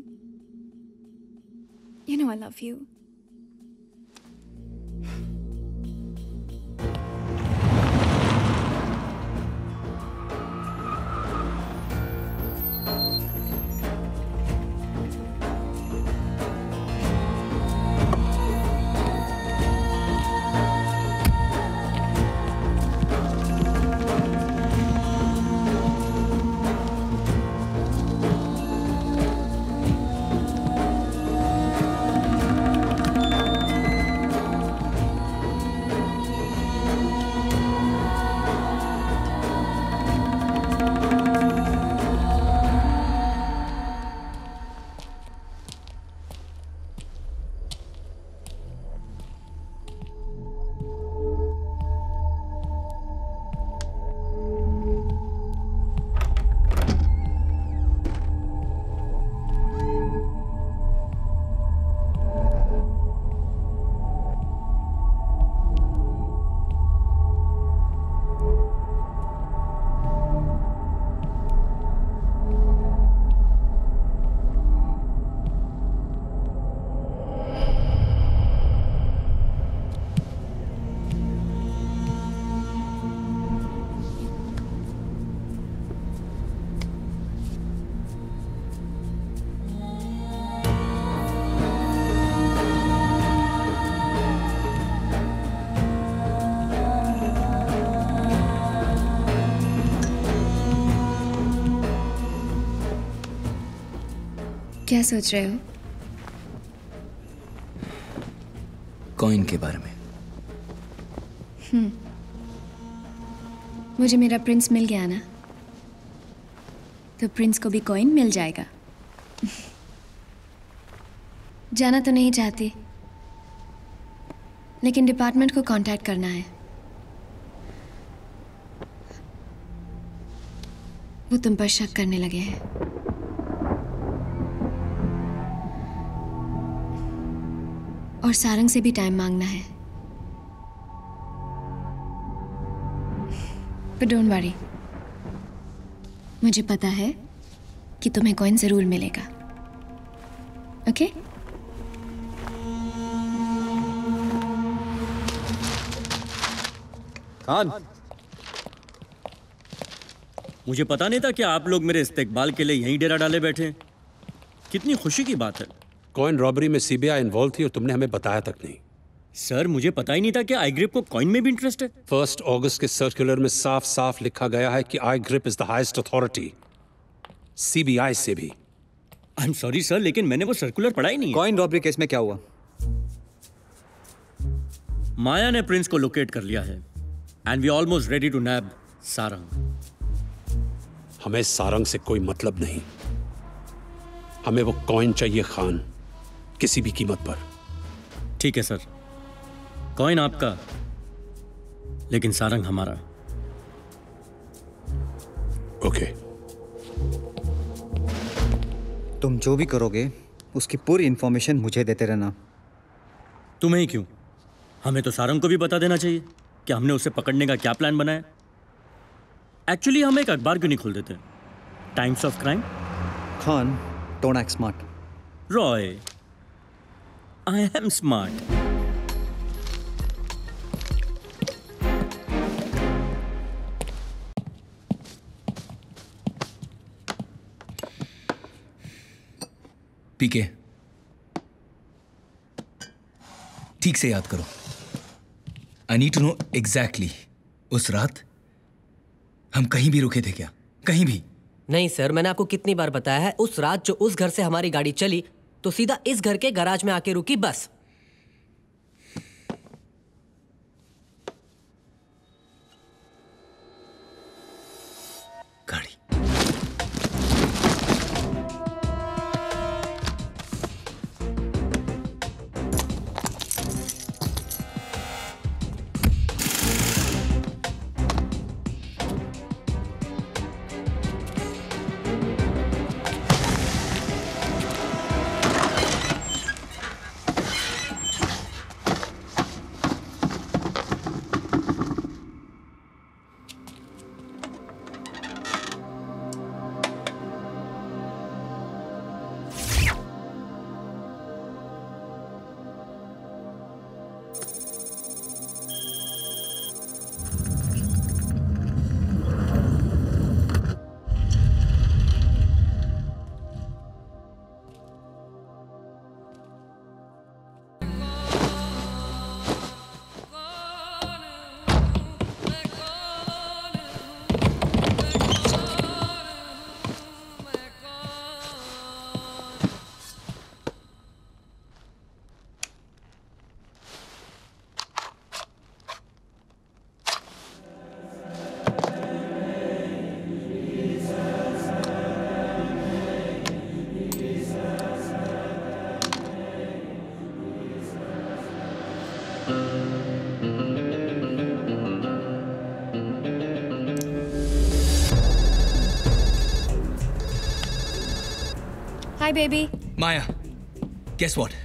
You know I love you. क्या सोच रहे हो? कॉइन के बारे में। मुझे मेरा प्रिंस मिल गया ना, तो प्रिंस को भी कॉइन मिल जाएगा। जाना तो नहीं चाहती, लेकिन डिपार्टमेंट को कांटेक्ट करना है। वो तुम पर शक करने लगे हैं। और सारंग से भी टाइम मांगना है। But don't worry, मुझे पता है कि तुम्हें कॉइन जरूर मिलेगा। ओके? खान, मुझे पता नहीं था कि आप लोग मेरे इस्तेकबाल के लिए यहीं डेरा डाले बैठे हैं। कितनी खुशी की बात है। कॉइन रॉबरी में सीबीआई इन्वॉल्व थी और तुमने हमें बताया तक नहीं। सर, मुझे पता ही नहीं था कि आई ग्रिप को कॉइन में भी इंटरेस्ट है। 1 अगस्त के सर्कुलर में साफ साफ लिखा गया है कि I grip is the highest authority, CBI से भी। आई एम सॉरी सर, लेकिन मैंने वो सर्कुलर पढ़ा ही नहीं। कॉइन रॉबरी केस में क्या हुआ? माया ने प्रिंस को लोकेट कर लिया है and we almost ready to nab Sarang. हमें सारंग से कोई मतलब नहीं, हमें वो कॉइन चाहिए खान, किसी भी कीमत पर। ठीक है सर, कॉइन आपका, लेकिन सारंग हमारा। ओके। तुम जो भी करोगे उसकी पूरी इंफॉर्मेशन मुझे देते रहना। तुम्हें ही क्यों, हमें तो सारंग को भी बता देना चाहिए कि हमने उसे पकड़ने का क्या प्लान बनाया। एक्चुअली हम एक अखबार क्यों नहीं खोल देते, times of crime? Khan, don't act smart. Roy, I am smart. PK, ठीक से याद करो। I need to know exactly उस रात हम कहीं भी रुके थे क्या? कहीं भी? नहीं सर, मैंने आपको कितनी बार बताया है, उस रात जो उस घर से हमारी गाड़ी चली तो सीधा इस घर के गैराज में आके रुकी, बस। गाड़ी। Hi baby. Maya, guess what?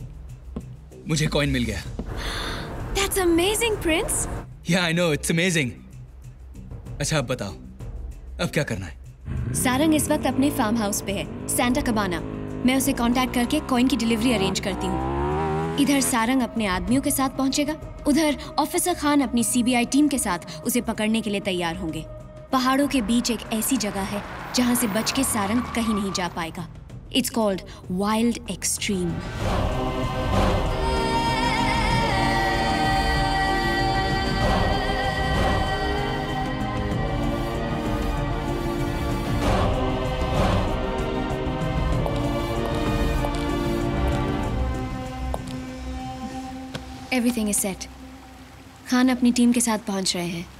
मुझे कॉइन मिल गया। That's amazing, Prince. Yeah, I know, it's amazing. अच्छा, अब बताओ, अब क्या करना है? सारंग इस वक्त अपने फार्म हाउस पे है, सैंटा कबाना। मैं उसे कांटेक्ट करके कॉइन की डिलीवरी अरेंज करती हूँ। इधर सारंग अपने आदमियों के साथ पहुंचेगा, उधर ऑफिसर खान अपनी सीबीआई टीम के साथ उसे पकड़ने के लिए तैयार होंगे। पहाड़ों के बीच एक ऐसी जगह है जहां से बच के सारंग कहीं नहीं जा पाएगा। It's called Wild Extreme. Everything is set. Khan अपनी टीम के साथ पहुंच रहे हैं।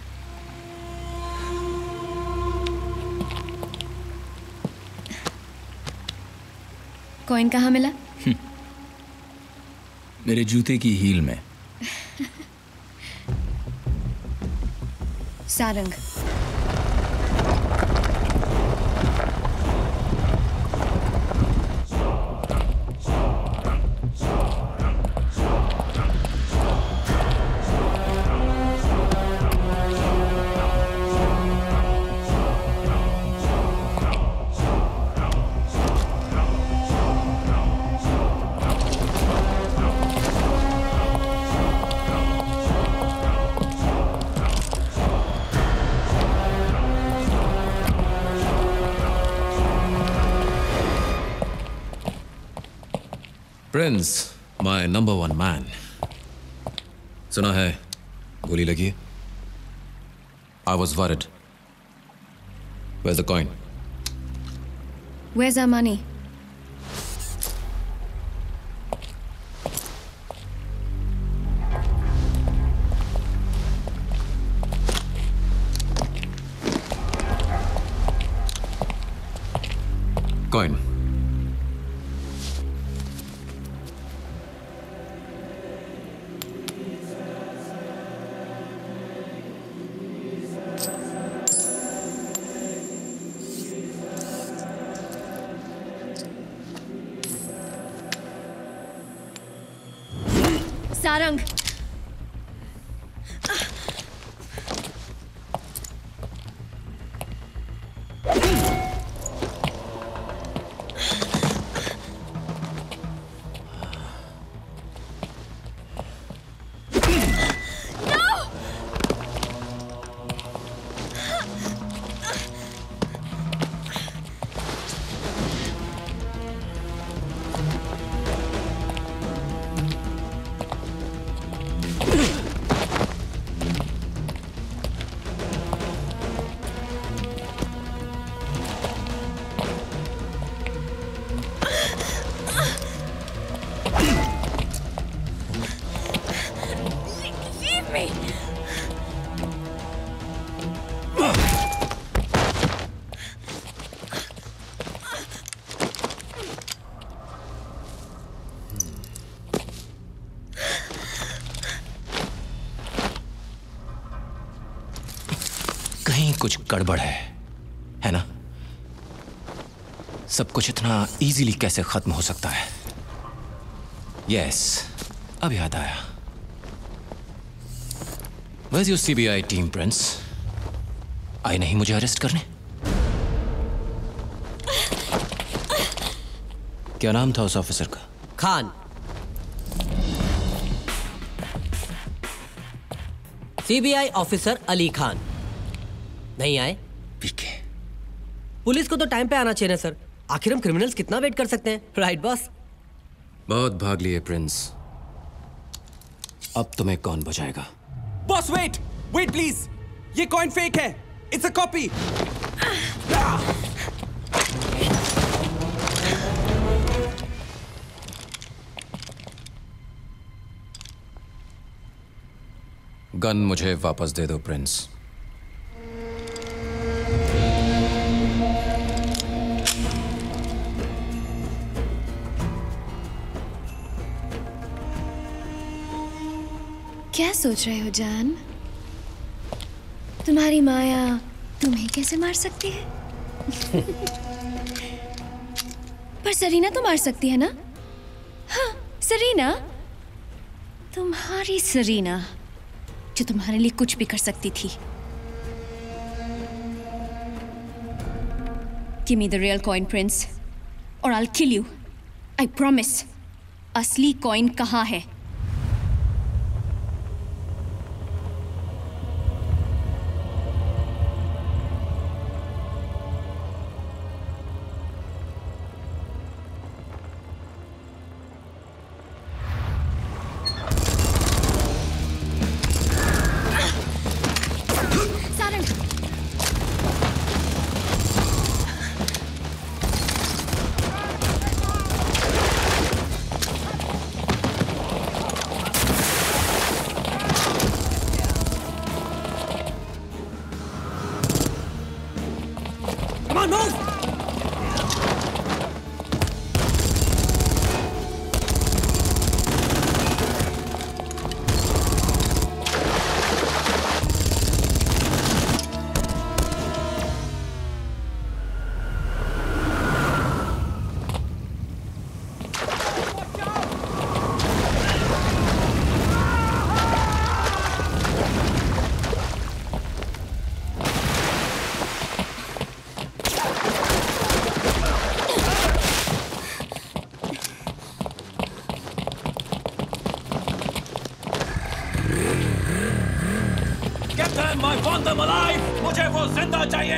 कॉइन कहाँ मिला? मेरे जूते की हील में। Sarang. Prince, my number 1 man. सुना है गोली लगी है? I was worried. Where's the coin? Where's our money? Coin. Sarang. कहीं कुछ गड़बड़ है ना? सब कुछ इतना इजीली कैसे खत्म हो सकता है? यस, अब याद आया। Where's your CBI team, Prince? आई नहीं मुझे अरेस्ट करने? क्या नाम था उस ऑफिसर का? खान। CBI officer Ali Khan. नहीं आए? पीके। पुलिस को तो टाइम पे आना चाहिए ना सर। आखिर हम क्रिमिनल्स कितना वेट कर सकते हैं, राइट बॉस? बहुत भाग लिए प्रिंस, अब तुम्हें कौन बचाएगा? बॉस वेट प्लीज, ये कॉइन फेक है, इट्स अ कॉपी। गन मुझे वापस दे दो प्रिंस। क्या सोच रहे हो जान? तुम्हारी माया तुम्हें कैसे मार सकती है? पर सरीना तो मार सकती है ना? हाँ, सरीना, तुम्हारी सरीना जो तुम्हारे लिए कुछ भी कर सकती थी। Give me the real coin, Prince, or I'll kill you. I promise. असली कॉइन कहाँ है? on, move! मुझे वो जिंदा चाहिए।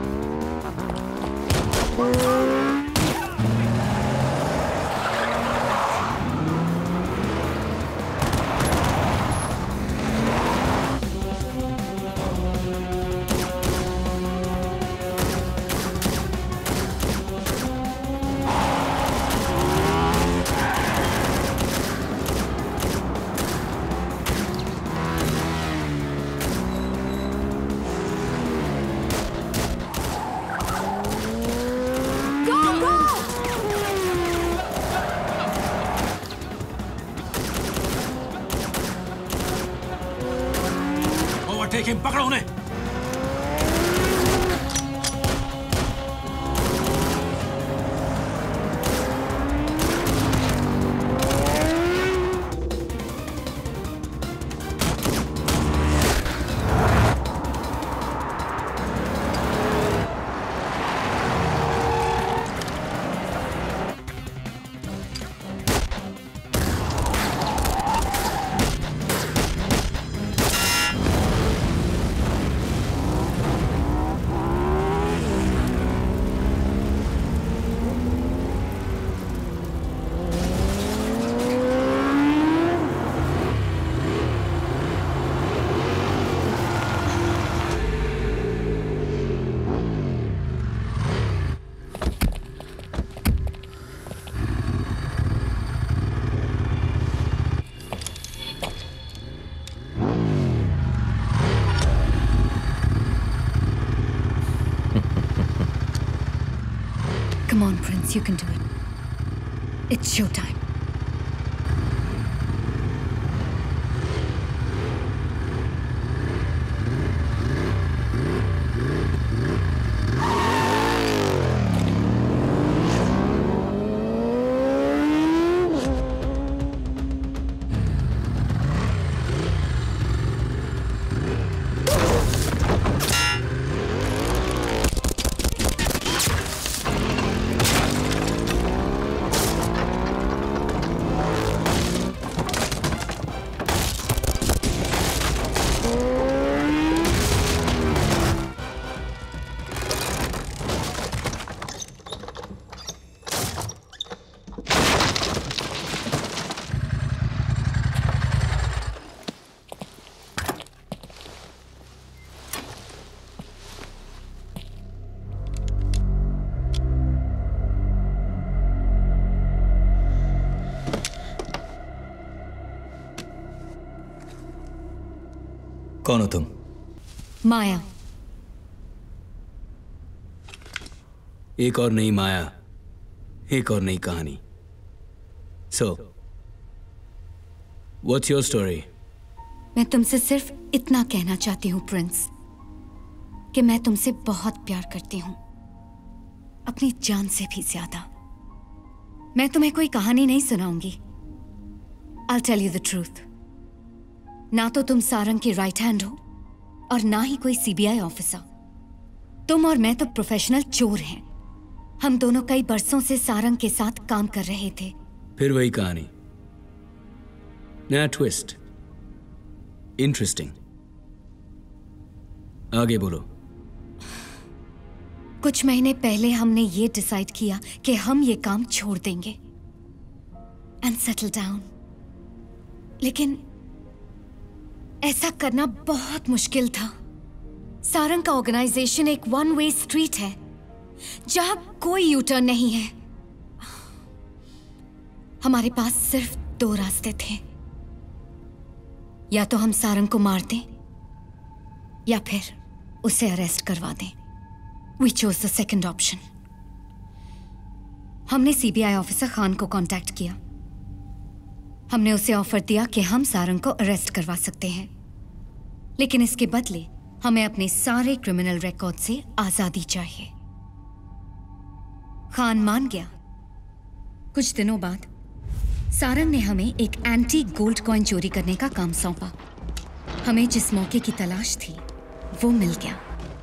पकड़ो उन्हें। Come on, Prince, you can do it. It's showtime. कौन हो तुम? माया। एक और नई माया, एक और नई कहानी। So what's your story? मैं तुमसे सिर्फ इतना कहना चाहती हूँ प्रिंस कि मैं तुमसे बहुत प्यार करती हूँ, अपनी जान से भी ज्यादा। मैं तुम्हें कोई कहानी नहीं सुनाऊंगी। I'll tell you the truth. ना तो तुम सारंग की राइट हैंड हो और ना ही कोई सीबीआई ऑफिसर। तुम और मैं तो प्रोफेशनल चोर हैं। हम दोनों कई बरसों से सारंग के साथ काम कर रहे थे। फिर वही कहानी, नया ट्विस्ट, इंटरेस्टिंग। आगे बोलो। कुछ महीने पहले हमने ये डिसाइड किया कि हम ये काम छोड़ देंगे एंड सेटल डाउन। लेकिन ऐसा करना बहुत मुश्किल था। सारंग का ऑर्गेनाइजेशन एक वन वे स्ट्रीट है जहां कोई यू टर्न नहीं है। हमारे पास सिर्फ दो रास्ते थे, या तो हम सारंग को मार दें या फिर उसे अरेस्ट करवा दें। We chose the second option. हमने सीबीआई ऑफिसर खान को कांटेक्ट किया। हमने उसे ऑफर दिया कि हम सारंग को अरेस्ट करवा सकते हैं, लेकिन इसके बदले हमें अपने सारे क्रिमिनल रिकॉर्ड से आजादी चाहिए। खान मान गया। कुछ दिनों बाद सारंग ने हमें एक एंटी गोल्ड कॉइन चोरी करने का काम सौंपा। हमें जिस मौके की तलाश थी वो मिल गया।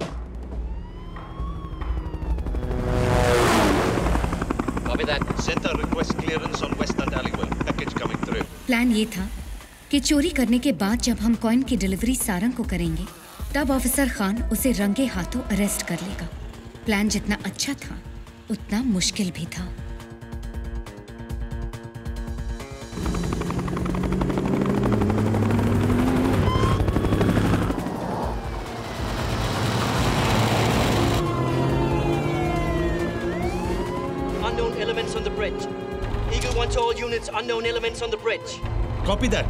Copy that. Center request clearance on Westland Alleyway. Package coming through. Plan ये था कि चोरी करने के बाद जब हम कॉइन की डिलीवरी सारंग को करेंगे, तब ऑफिसर खान उसे रंगे हाथों अरेस्ट कर लेगा। प्लान जितना अच्छा था उतना मुश्किल भी था। Unknown elements on the bridge. Eagle 1 to all units, unknown elements on the bridge. Copy that.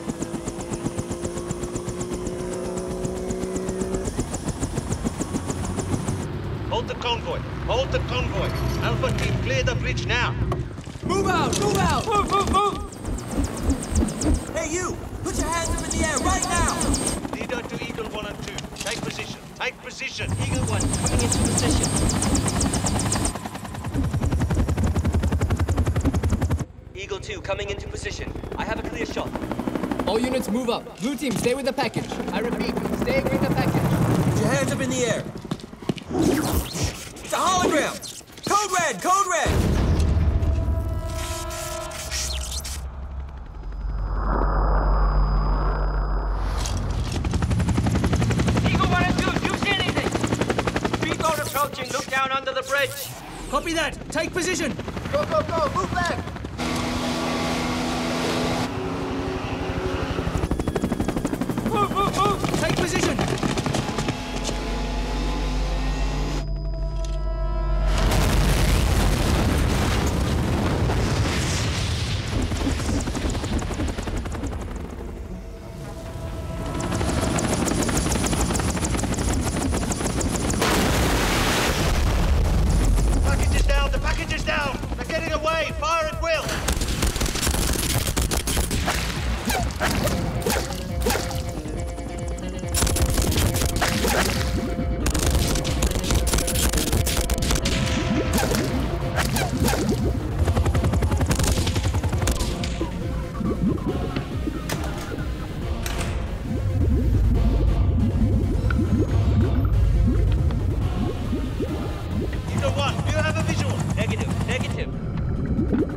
Hold the convoy. Hold the convoy. Alpha team, clear the bridge now. Move out! Move out! Move, move, move! Hey, you! Put your hands up in the air right now! Leader to Eagle 1 and 2. Take position. Take position. Eagle 1, coming into position. Eagle 2, coming into position. I have a clear shot. All units move up. Blue team, stay with the package. I repeat, stay with the package. Put your hands up in the air. It's a hologram! Code red! Code red! Eagle 1 and 2, do you see anything? Speedboat approaching, look down under the bridge. Copy that, take position. Go, go, go, move back. Move, move, move, take position. Package is down. The package is down. They're getting away. Fire at will. Eagle 1, do you have a visual? Negative. Negative.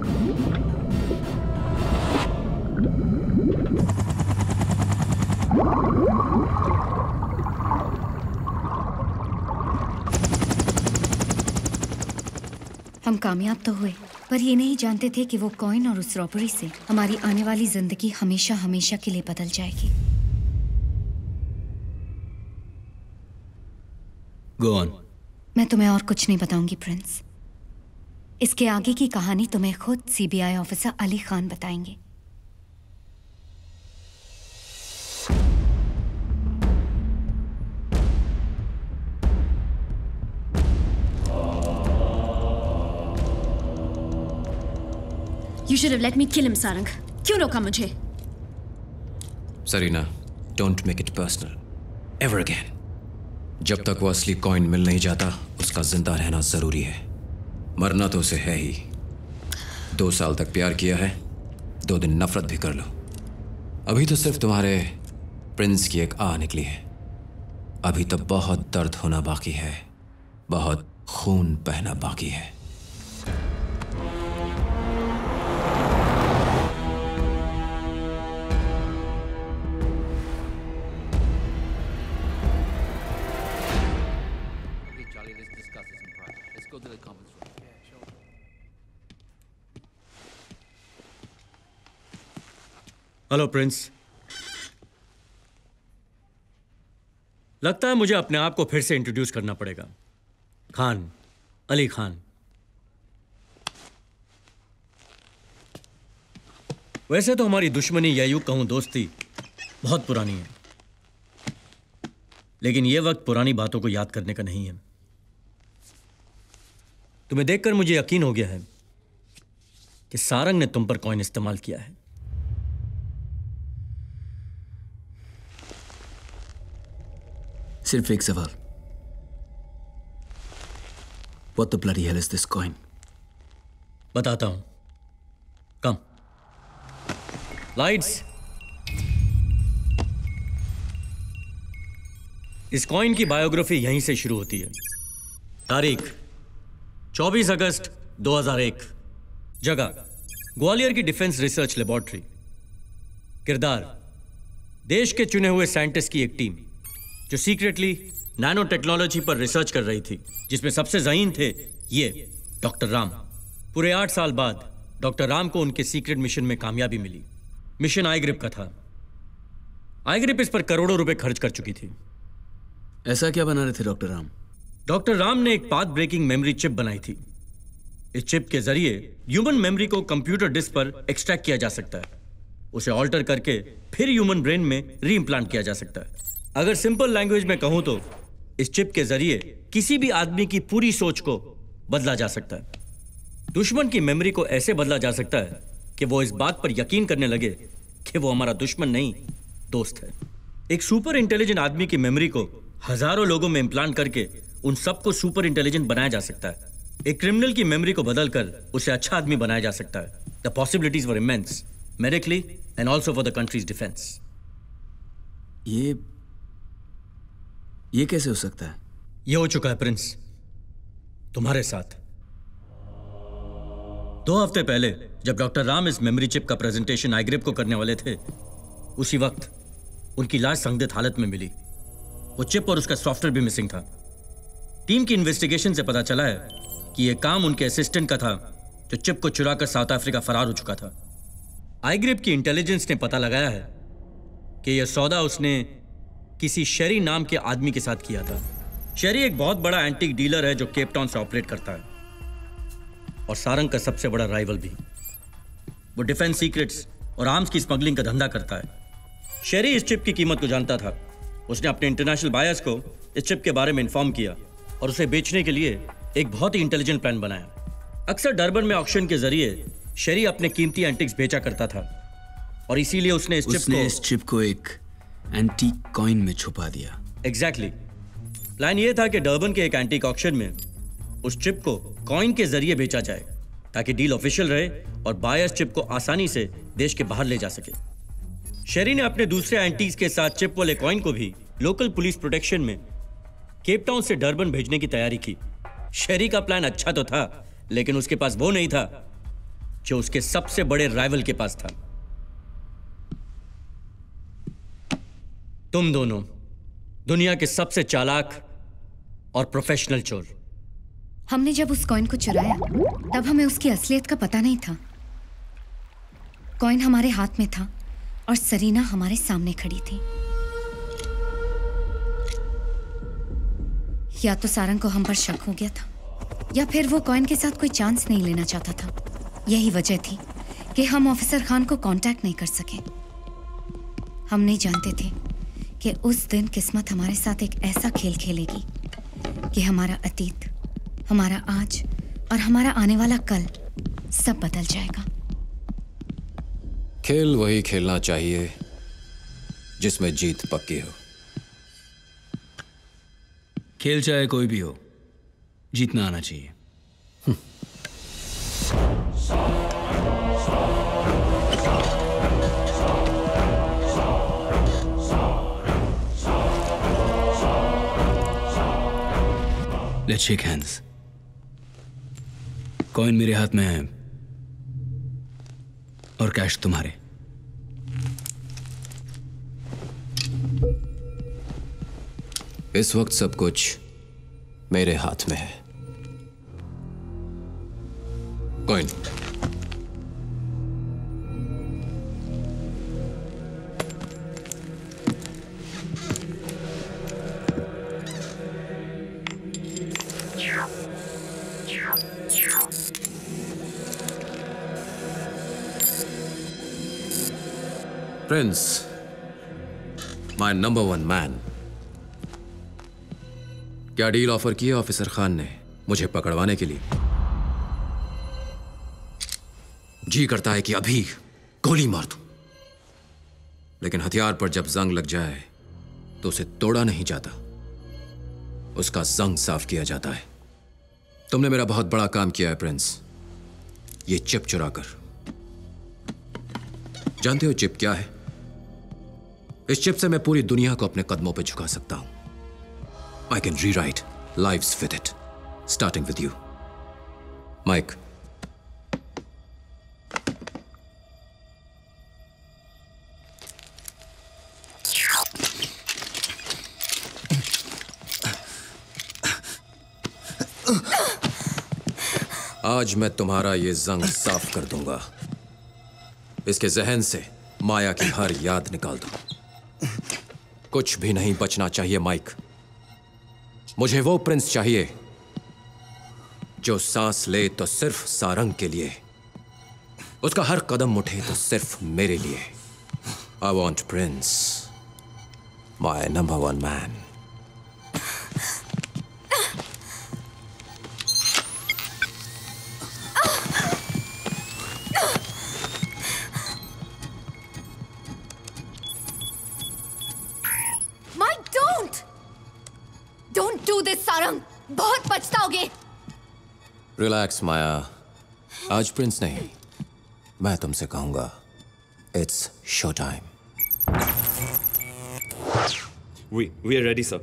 हम कामयाब तो हुए, पर ये नहीं जानते थे कि वो कॉइन और उस रॉबरी से हमारी आने वाली जिंदगी हमेशा हमेशा के लिए बदल जाएगी। Go on. मैं तुम्हें और कुछ नहीं बताऊंगी प्रिंस। इसके आगे की कहानी तुम्हें खुद सीबीआई ऑफिसर अली खान बताएंगे। You should have let me kill him, Sarang. क्यों रोका मुझे? Sarina, don't make it personal. Ever again. जब तक वो असली कॉइन मिल नहीं जाता, उसका जिंदा रहना जरूरी है। मरना तो उसे है ही। 2 साल तक प्यार किया है, 2 दिन नफरत भी कर लो। अभी तो सिर्फ तुम्हारे प्रिंस की एक आह निकली है। अभी तो बहुत दर्द होना बाकी है, बहुत खून बहना बाकी है। Hello Prince. लगता है मुझे अपने आप को फिर से इंट्रोड्यूस करना पड़ेगा। खान, अली खान। वैसे तो हमारी दुश्मनी या यूं कहूं दोस्ती बहुत पुरानी है, लेकिन यह वक्त पुरानी बातों को याद करने का नहीं है। तुम्हें देखकर मुझे यकीन हो गया है कि सारंग ने तुम पर कॉइन इस्तेमाल किया है। सिर्फ एक सवाल, What the bloody hell is this coin? बताता हूं, कम लाइट्स। इस कॉइन की बायोग्राफी यहीं से शुरू होती है। तारीख 24 अगस्त 2001, जगह ग्वालियर की डिफेंस रिसर्च लेबोरेटरी, किरदार देश के चुने हुए साइंटिस्ट की एक टीम जो सीक्रेटली नैनो टेक्नोलॉजी पर रिसर्च कर रही थी, जिसमें सबसे ज़हीन थे ये डॉक्टर राम। पूरे 8 साल बाद डॉक्टर राम को उनके सीक्रेट मिशन में कामयाबी मिली। मिशन आईग्रिप का था। आईग्रिप इस पर करोड़ों रुपए खर्च कर चुकी थी। ऐसा क्या बना रहे थे डॉक्टर राम? डॉक्टर राम ने एक पाथ ब्रेकिंग मेमोरी चिप बनाई थी। इस चिप के जरिए ह्यूमन मेमोरी को कंप्यूटर डिस्क पर एक्सट्रैक्ट किया जा सकता है, उसे ऑल्टर करके फिर ह्यूमन ब्रेन में री इम्प्लांट किया जा सकता है। अगर सिंपल लैंग्वेज में कहूं तो इस चिप के जरिए किसी भी आदमी की पूरी सोच को बदला जा सकता है। दुश्मन की मेमोरी को ऐसे बदला जा सकता है कि वो इस बात पर यकीन करने लगे कि वो हमारा दुश्मन नहीं, दोस्त है। एक सुपर इंटेलिजेंट आदमी की मेमोरी को हजारों लोगों में इम्प्लांट करके उन सबको सुपर इंटेलिजेंट बनाया जा सकता है। एक क्रिमिनल की मेमोरी को बदलकर उसे अच्छा आदमी बनाया जा सकता है। The possibilities were immense, medically and also for the country's defence. ये कैसे हो सकता है? ये हो चुका है प्रिंस, तुम्हारे साथ। 2 हफ्ते पहले जब डॉक्टर राम इस मेमोरी चिप का प्रेजेंटेशन आईग्रिप को करने वाले थे, उसी वक्त उनकी लाश संदिग्ध हालत में मिली। वो चिप और उसका सॉफ्टवेयर भी मिसिंग था। टीम की इन्वेस्टिगेशन से पता चला है कि यह काम उनके असिस्टेंट का था जो चिप को चुराकर साउथ अफ्रीका फरार हो चुका था। आईग्रिप की इंटेलिजेंस ने पता लगाया है कि यह सौदा उसने किसी शेरी नाम के आदमी के साथ किया था। शेरी एक बहुत बड़ा एंटीक डीलर है जो केप टाउन से ऑपरेट करता है और सारंग का सबसे बड़ा राइवल भी। वो डिफेंस सीक्रेट्स और आर्म्स की स्मगलिंग का धंधा करता है। शेरी इस चिप की कीमत को जानता था। उसने अपने इंटरनेशनल बायर्स को इस चिप के बारे में इन्फॉर्म किया और उसे बेचने के लिए एक बहुत ही इंटेलिजेंट प्लान बनाया। अक्सर डरबन में ऑक्शन के जरिए शेरी अपने कीमती एंटिक्स बेचा करता था और इसीलिए उसने इस चिप को एक एंटीक कॉइन में छुपा दिया। एग्जैक्टली। प्लान यह था कि डर्बन के एक एंटीक ऑक्शन में उस चिप को कॉइन के जरिए बेचा जाए ताकि डील ऑफिशियल रहे और बायर्स चिप को आसानी से देश के बाहर ले जा सके। शेरी ने अपने दूसरे एंटीक्स के साथ चिप वाले कॉइन को भी लोकल पुलिस प्रोटेक्शन में केप टाउन से डर्बन भेजने की तैयारी की। शेरी का प्लान अच्छा तो था, लेकिन उसके पास वो नहीं था जो उसके सबसे बड़े राइवल के पास था। तुम दोनों दुनिया के सबसे चालाक और प्रोफेशनल चोर। हमने जब उस कॉइन को चुराया तब हमें उसकी असलियत का पता नहीं था। कॉइन हमारे हाथ में था और सरीना हमारे सामने खड़ी थी। या तो सारंग को हम पर शक हो गया था या फिर वो कॉइन के साथ कोई चांस नहीं लेना चाहता था। यही वजह थी कि हम ऑफिसर खान को कांटेक्ट नहीं कर सके। हम नहीं जानते थे कि उस दिन किस्मत हमारे साथ एक ऐसा खेल खेलेगी कि हमारा अतीत, हमारा आज और हमारा आने वाला कल सब बदल जाएगा। खेल वही खेलना चाहिए जिसमें जीत पक्की हो। खेल चाहे कोई भी हो, जीतना आना चाहिए। Let's shake hands. कॉइन मेरे हाथ में है और कैश तुम्हारे। इस वक्त सब कुछ मेरे हाथ में है। Coin Prince, my number 1 man. क्या डील ऑफर की है ऑफिसर खान ने मुझे पकड़वाने के लिए? जी करता है कि अभी गोली मार दूं, लेकिन हथियार पर जब जंग लग जाए तो उसे तोड़ा नहीं जाता, उसका जंग साफ किया जाता है। तुमने मेरा बहुत बड़ा काम किया है प्रिंस, ये चिप चुराकर। जानते हो चिप क्या है? इस चिप से मैं पूरी दुनिया को अपने कदमों पे झुका सकता हूं। I can rewrite lives with it, starting with you, Mike. आज मैं तुम्हारा ये जंग साफ कर दूंगा। इसके जहन से माया की हर याद निकाल दो। कुछ भी नहीं बचना चाहिए माइक। मुझे वो प्रिंस चाहिए जो सांस ले तो सिर्फ सारंग के लिए, उसका हर कदम उठे तो सिर्फ मेरे लिए। I want Prince, my number 1 man. Sarang, बहुत पछताओगे। रिलैक्स माया, आज प्रिंस नहीं, मैं तुमसे कहूंगा it's show time. We are ready, sir.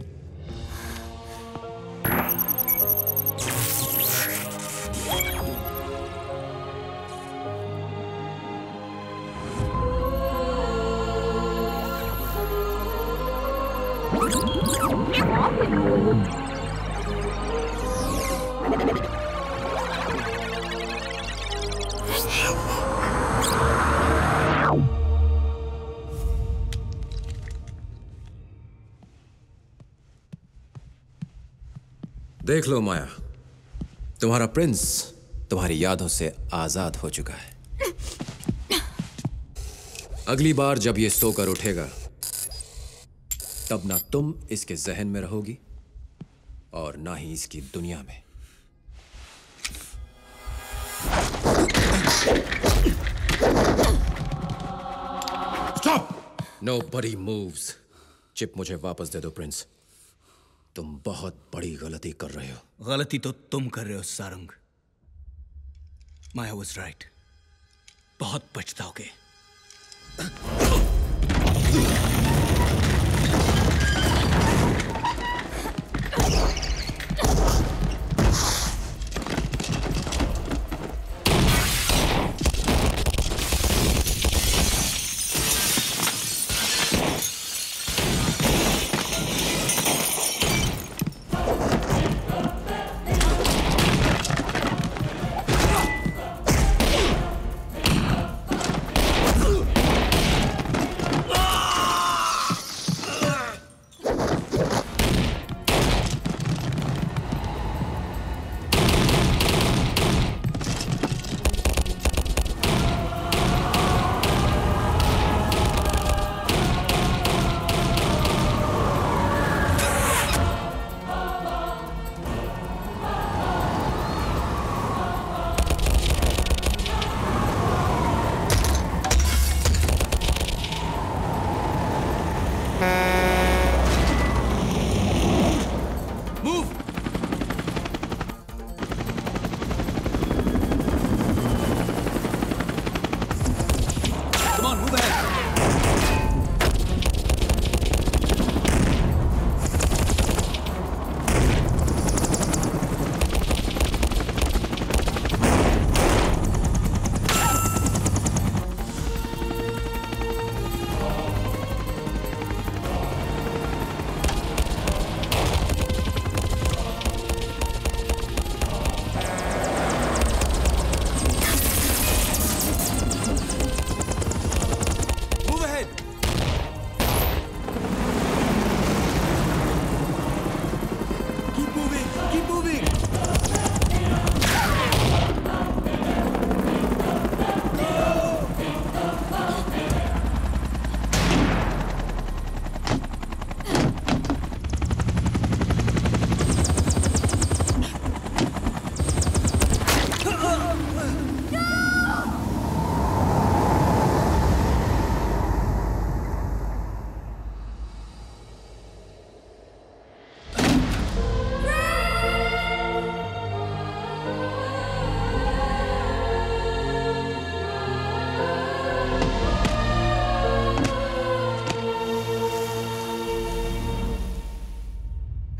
देख लो माया, तुम्हारा प्रिंस तुम्हारी यादों से आजाद हो चुका है। अगली बार जब ये सोकर उठेगा तब ना तुम इसके जहन में रहोगी और ना ही इसकी दुनिया में। Stop! Nobody moves. चिप मुझे वापस दे दो प्रिंस। तुम बहुत बड़ी गलती कर रहे हो। गलती तो तुम कर रहे हो सारंग। माया वाज राइट, बहुत पछताओगे।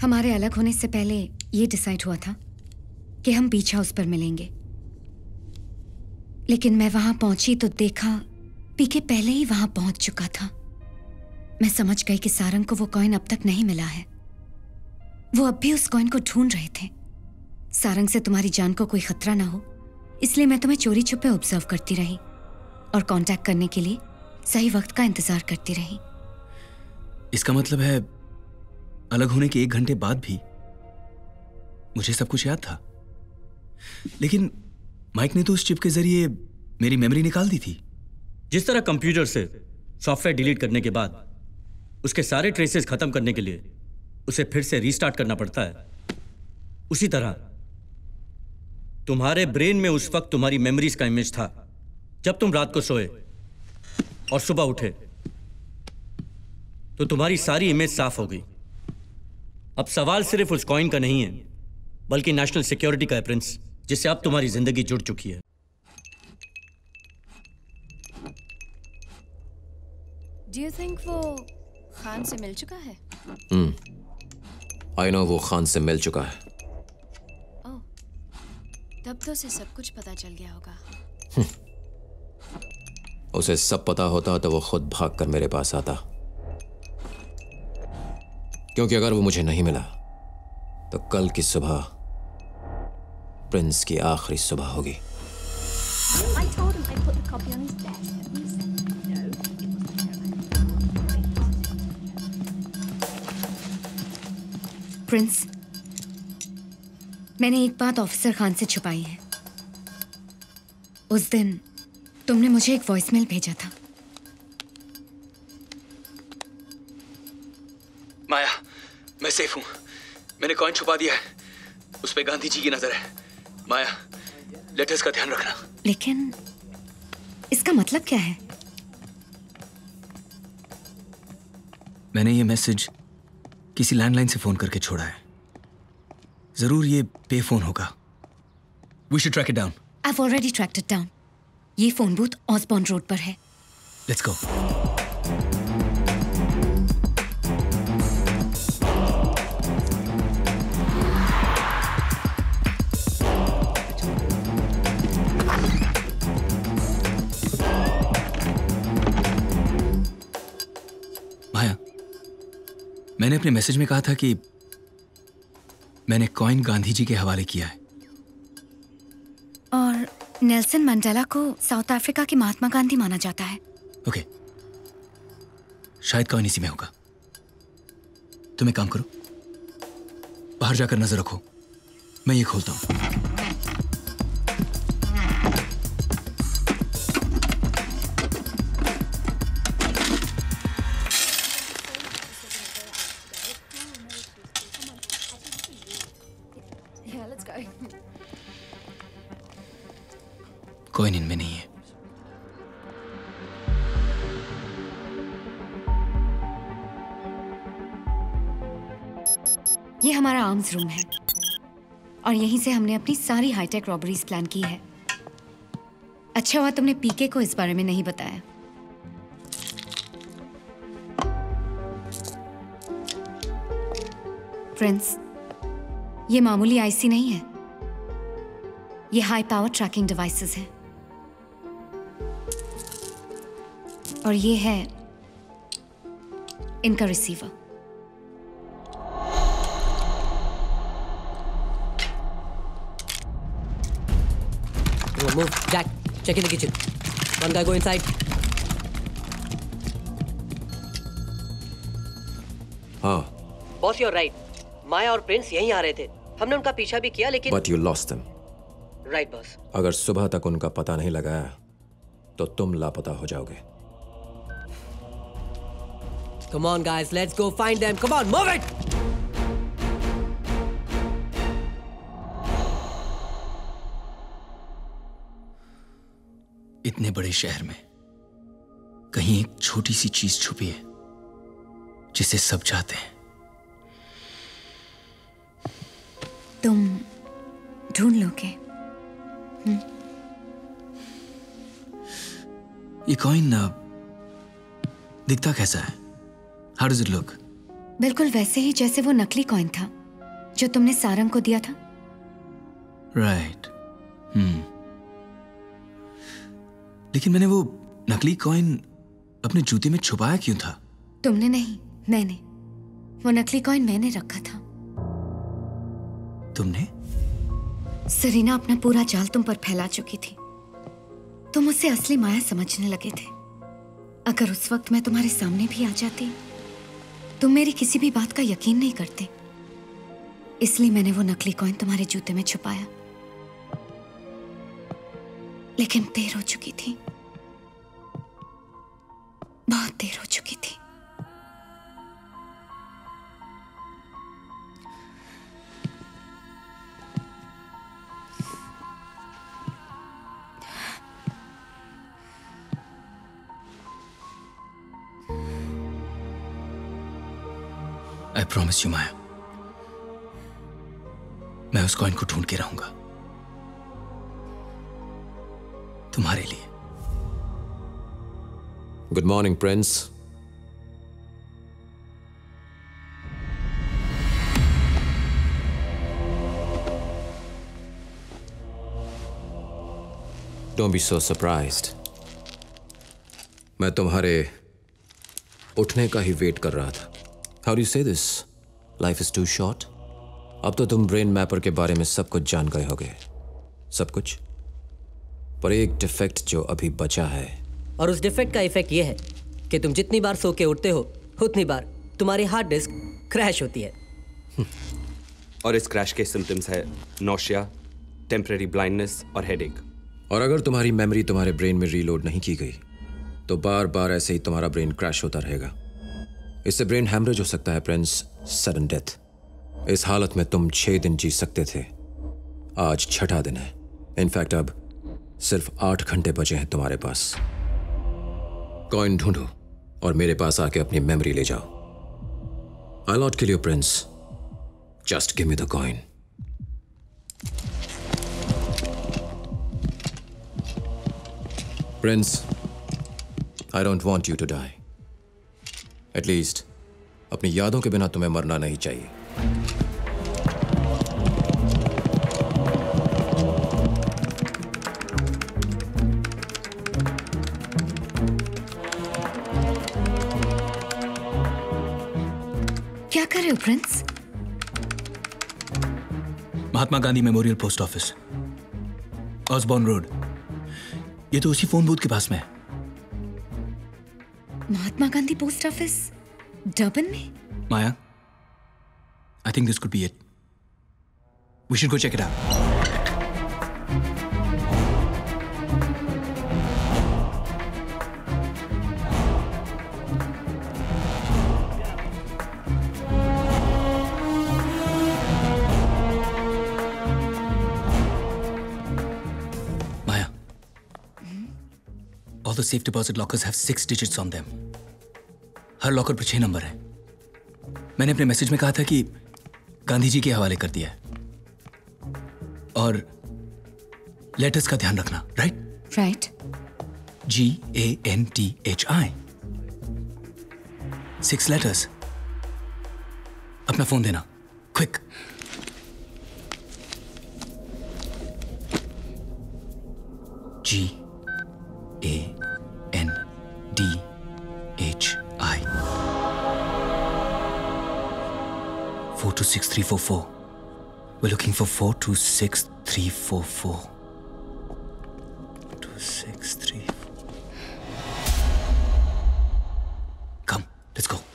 हमारे अलग होने से पहले ये डिसाइड हुआ था कि हम बीच हाउस पर मिलेंगे, लेकिन मैं वहां पहुंची तो देखा पीके पहले ही वहां पहुंच चुका था। मैं समझ गई कि सारंग को वो कॉइन अब तक नहीं मिला है। वो अब भी उस कॉइन को ढूंढ रहे थे। सारंग से तुम्हारी जान को कोई खतरा ना हो, इसलिए मैं तुम्हें चोरी छुपे ऑब्जर्व करती रही और कांटेक्ट करने के लिए सही वक्त का इंतजार करती रही। इसका मतलब है अलग होने के 1 घंटे बाद भी मुझे सब कुछ याद था। लेकिन माइक ने तो उस चिप के जरिए मेरी मेमोरी निकाल दी थी। जिस तरह कंप्यूटर से सॉफ्टवेयर डिलीट करने के बाद उसके सारे ट्रेसेस खत्म करने के लिए उसे फिर से रीस्टार्ट करना पड़ता है, उसी तरह तुम्हारे ब्रेन में उस वक्त तुम्हारी मेमोरीज का इमेज था जब तुम रात को सोए और सुबह उठे तो तुम्हारी सारी इमेज साफ हो गई। अब सवाल सिर्फ उस कॉइन का नहीं है, बल्कि नेशनल सिक्योरिटी का है प्रिंस, जिससे अब तुम्हारी जिंदगी जुड़ चुकी है। Do you think वो खान से मिल चुका है? I know वो खान से मिल चुका है। ओह, तब तो उसे सब कुछ पता चल गया होगा। उसे सब पता होता तो वो खुद भागकर मेरे पास आता, क्योंकि अगर वो मुझे नहीं मिला तो कल की सुबह प्रिंस की आखिरी सुबह होगी। प्रिंस, मैंने एक बात ऑफिसर खान से छुपाई है। उस दिन तुमने मुझे एक वॉइसमेल भेजा था। माया, मैं सेफ हूं। मैंने कॉइन छुपा दिया है, उस पे गांधी जी की नजर है। माया, लेटर्स का ध्यान रखना। लेकिन इसका मतलब क्या है? मैंने ये मैसेज किसी लैंडलाइन से फोन करके छोड़ा है। जरूर ये पे फोन होगा। We should track it down. I've already tracked it down. ये फोन बूथ ऑसबॉर्न रोड पर है। Let's go. माया, मैंने अपने मैसेज में कहा था कि मैंने कॉइन गांधी जी के हवाले किया है। और नेल्सन मंडेला को साउथ अफ्रीका के महात्मा गांधी माना जाता है। ओके, शायद कॉइन इसी में होगा। तुम एक काम करो, बाहर जाकर नजर रखो, मैं ये खोलता हूं। कॉइन इनमें नहीं है। ये हमारा आर्म्स रूम है और यहीं से हमने अपनी सारी हाईटेक रॉबरीज प्लान की है। अच्छा हुआ तुमने पीके को इस बारे में नहीं बताया। फ्रेंड्स, ये मामूली आईसी नहीं है, ये हाई पावर ट्रैकिंग डिवाइसेस हैं। और ये है इनका receiver. Move, Jack. Check in the kitchen. One guy go inside. हाँ। Boss, you're right. माया और प्रिंस यहीं आ रहे थे। हमने उनका पीछा भी किया, लेकिन But you lost them. Right, boss. अगर सुबह तक उनका पता नहीं लगाया तो तुम लापता हो जाओगे। Come on, guys. Let's go find them. Come on, move it. इतने बड़े शहर में कहीं एक छोटी सी चीज छुपी है जिसे सब चाहते हैं। तुम ढूंढ लोगे। ये कॉइन दिखता कैसा है? How does it look? बिल्कुल वैसे ही जैसे वो नकली कॉइन था जो तुमने सारंग को दिया था। राइट। लेकिन मैंने वो नकली कॉइन अपने जूते में छुपाया क्यों था? तुमने नहीं, मैंने। वो नकली कॉइन मैंने रखा था। तुमने? सरीना अपना पूरा जाल तुम पर फैला चुकी थी। तुम उसे असली माया समझने लगे थे। अगर उस वक्त मैं तुम्हारे सामने भी आ जाती, तुम मेरी किसी भी बात का यकीन नहीं करते। इसलिए मैंने वो नकली कॉइन तुम्हारे जूते में छुपाया। लेकिन देर हो चुकी थी, बहुत देर हो चुकी थी। I promise you, माया, मैं उस कॉइन को ढूंढ के रहूंगा तुम्हारे लिए। Good morning Prince. Don't be so surprised. मैं तुम्हारे उठने का ही वेट कर रहा था। How do you say this? Life is too short. अब तो तुम ब्रेन मैपर के बारे में सब कुछ जान गए होगे। सब कुछ, पर एक डिफेक्ट जो अभी बचा है। और उस डिफेक्ट का इफेक्ट यह है कि तुम जितनी बार सो के उठते हो उतनी बार तुम्हारी हार्ड डिस्क क्रैश होती है। और इस क्रैश के सिम्टम्स है नौशिया, टेम्परेरी ब्लाइंडनेस और हेडेक। और अगर तुम्हारी मेमोरी तुम्हारे ब्रेन में रीलोड नहीं की गई तो बार बार ऐसे ही तुम्हारा ब्रेन क्रैश होता रहेगा। इससे ब्रेन हैमरेज हो सकता है प्रिंस, सडन डेथ। इस हालत में तुम 6 दिन जी सकते थे, आज 6ठा दिन है। इनफैक्ट अब सिर्फ 8 घंटे बचे हैं तुम्हारे पास। कॉइन ढूंढो और मेरे पास आके अपनी मेमोरी ले जाओ। I'll not kill you, Prince. Just give me the coin. Prince, I don't want you to die. At least, अपनी यादों के बिना तुम्हें मरना नहीं चाहिए। क्या कर रहे हो Prince? Mahatma Gandhi memorial post office, Osborne road. ये तो उसी फोन बूथ के पास में है। Mahatma Gandhi post office Durban में? Maya, I think this could be it. We should go check it out. Maya, all the safe deposit lockers have 6 digits on them. हर locker पर 6 नंबर है। मैंने अपने मैसेज में कहा था कि गांधी जी के हवाले कर दिया है। और लेटर्स का ध्यान रखना, राइट? राइट। GANTHI, 6 letters. अपना फोन देना, quick. GANDHI 426344. We're looking for 426344. 426344. Come, let's go.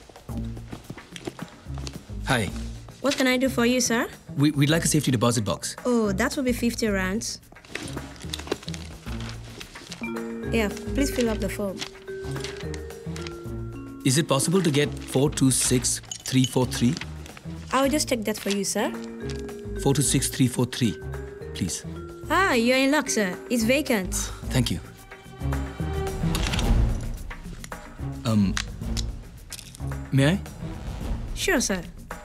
Hi. What can I do for you, sir? We'd like a safety deposit box. Oh, that will be 50 rands. Yeah, please fill up the form. Is it possible to get 426343? I'll just take that for you, sir. 426343, please. Ah, you're in luck, sir. It's vacant. Thank you. May I? Sure, sir.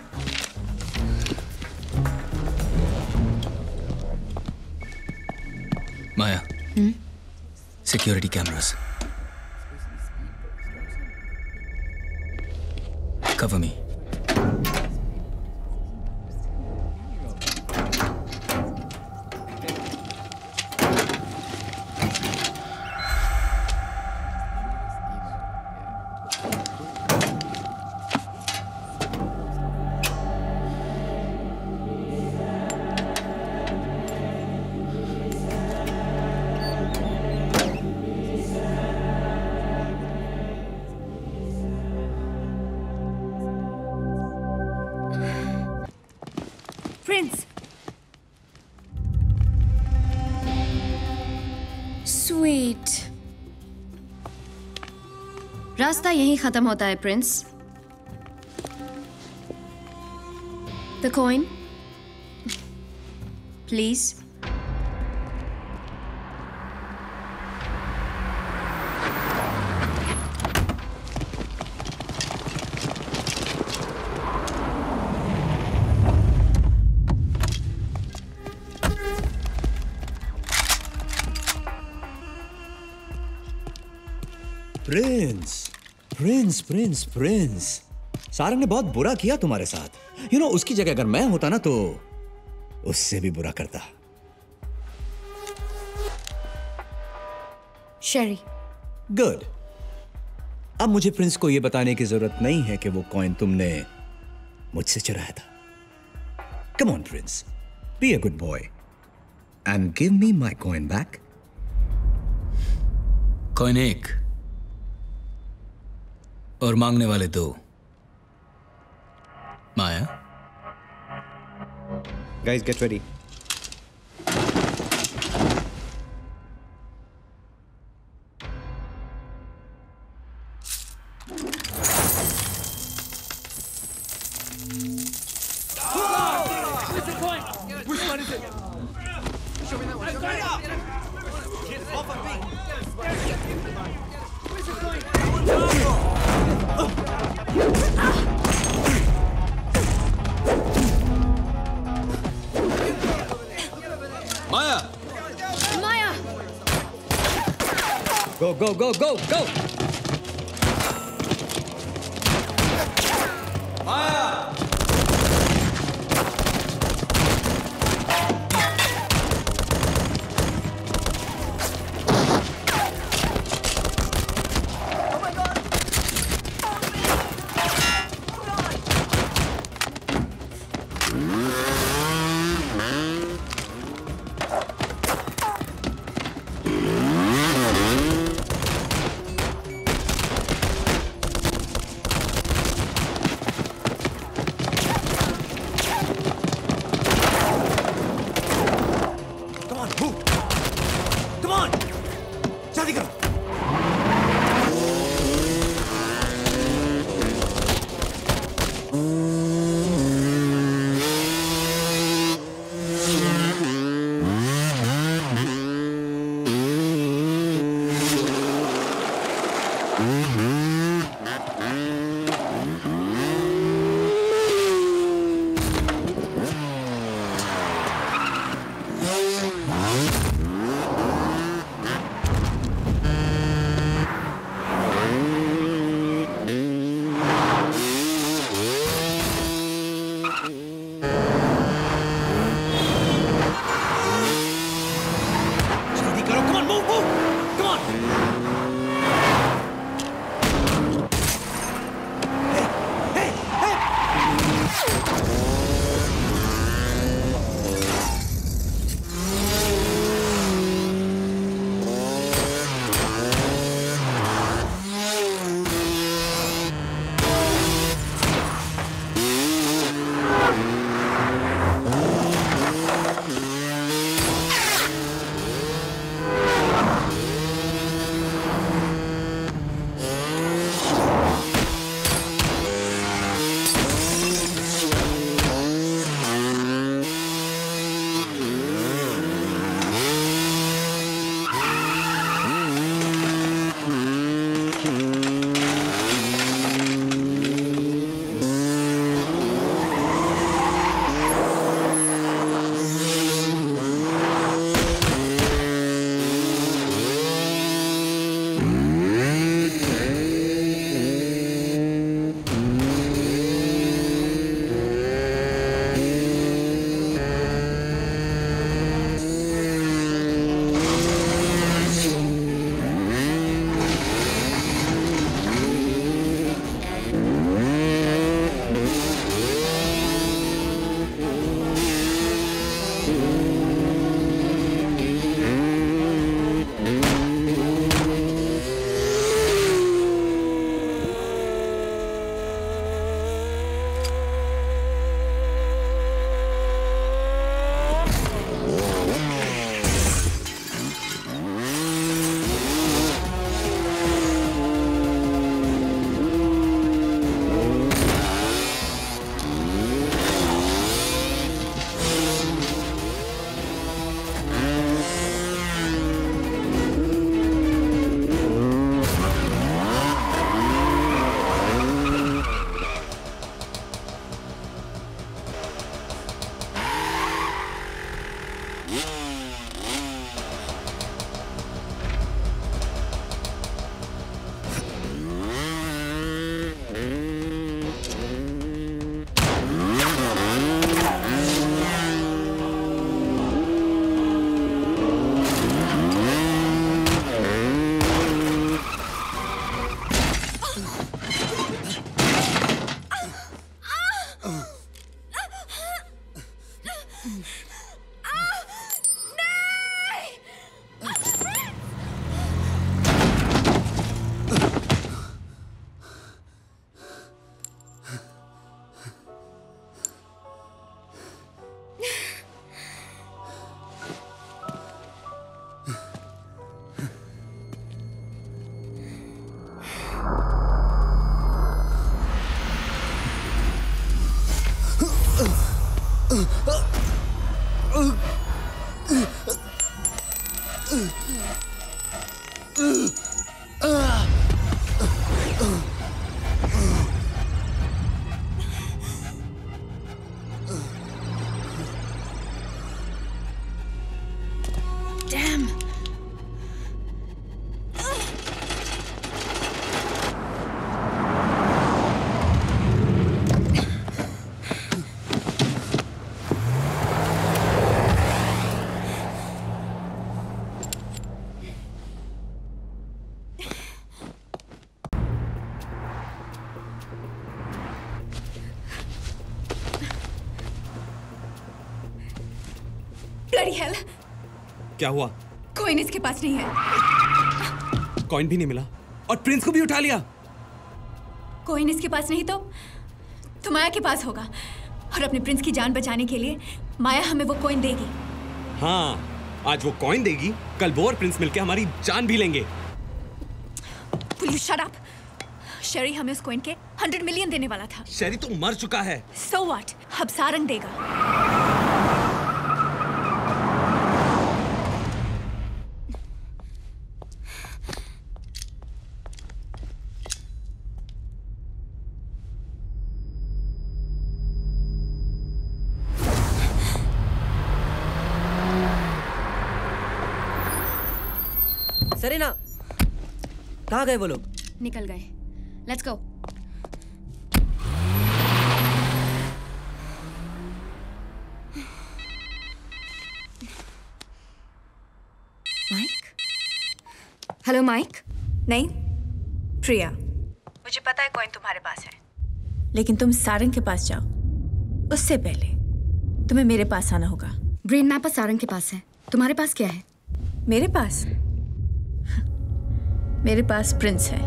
Maya. Security cameras. Cover me. Sweet. रास्ता यहीं खत्म होता है Prince. The coin please. Prince Prince Prince Prince, Sarang ने बहुत बुरा किया तुम्हारे साथ। यू नो, उसकी जगह अगर मैं होता ना तो उससे भी बुरा करता। शेरी। गुड। अब मुझे प्रिंस को यह बताने की जरूरत नहीं है कि वो कॉइन तुमने मुझसे चुराया था। Come on Prince, be a good boy and give me my coin back. Coin एक और मांगने वाले दो। Maya, guys get ready. Which one is it? Show me that one. Get off of me. Where's the coin? Maya, Maya, go go go go go. Maya! Damn. Bloody hell. क्या हुआ? Coin इसके पास नहीं है। कॉइन भी नहीं मिला और प्रिंस को भी उठा लिया। कॉइन इसके पास नहीं तो माया के पास होगा, और अपने प्रिंस की जान बचाने के लिए माया हमें वो कॉइन देगी। हाँ, आज वो कॉइन देगी, कल वो और प्रिंस मिलके हमारी जान भी लेंगे। Will you shut up? शेरी हमें उस कॉइन के 100 मिलियन देने वाला था। शेरी तो मर चुका है। So what? अब सारंग देगा। सरीना, कहाँ गए वो लोग? निकल गए। Let's go. Mike? Hello Mike. नहीं, प्रिया। मुझे पता है कॉइन तुम्हारे पास है, लेकिन तुम सारंग के पास जाओ। उससे पहले तुम्हें मेरे पास आना होगा। ब्रेन मैपर सारंग के पास है, तुम्हारे पास क्या है? मेरे पास? मेरे पास प्रिंस है।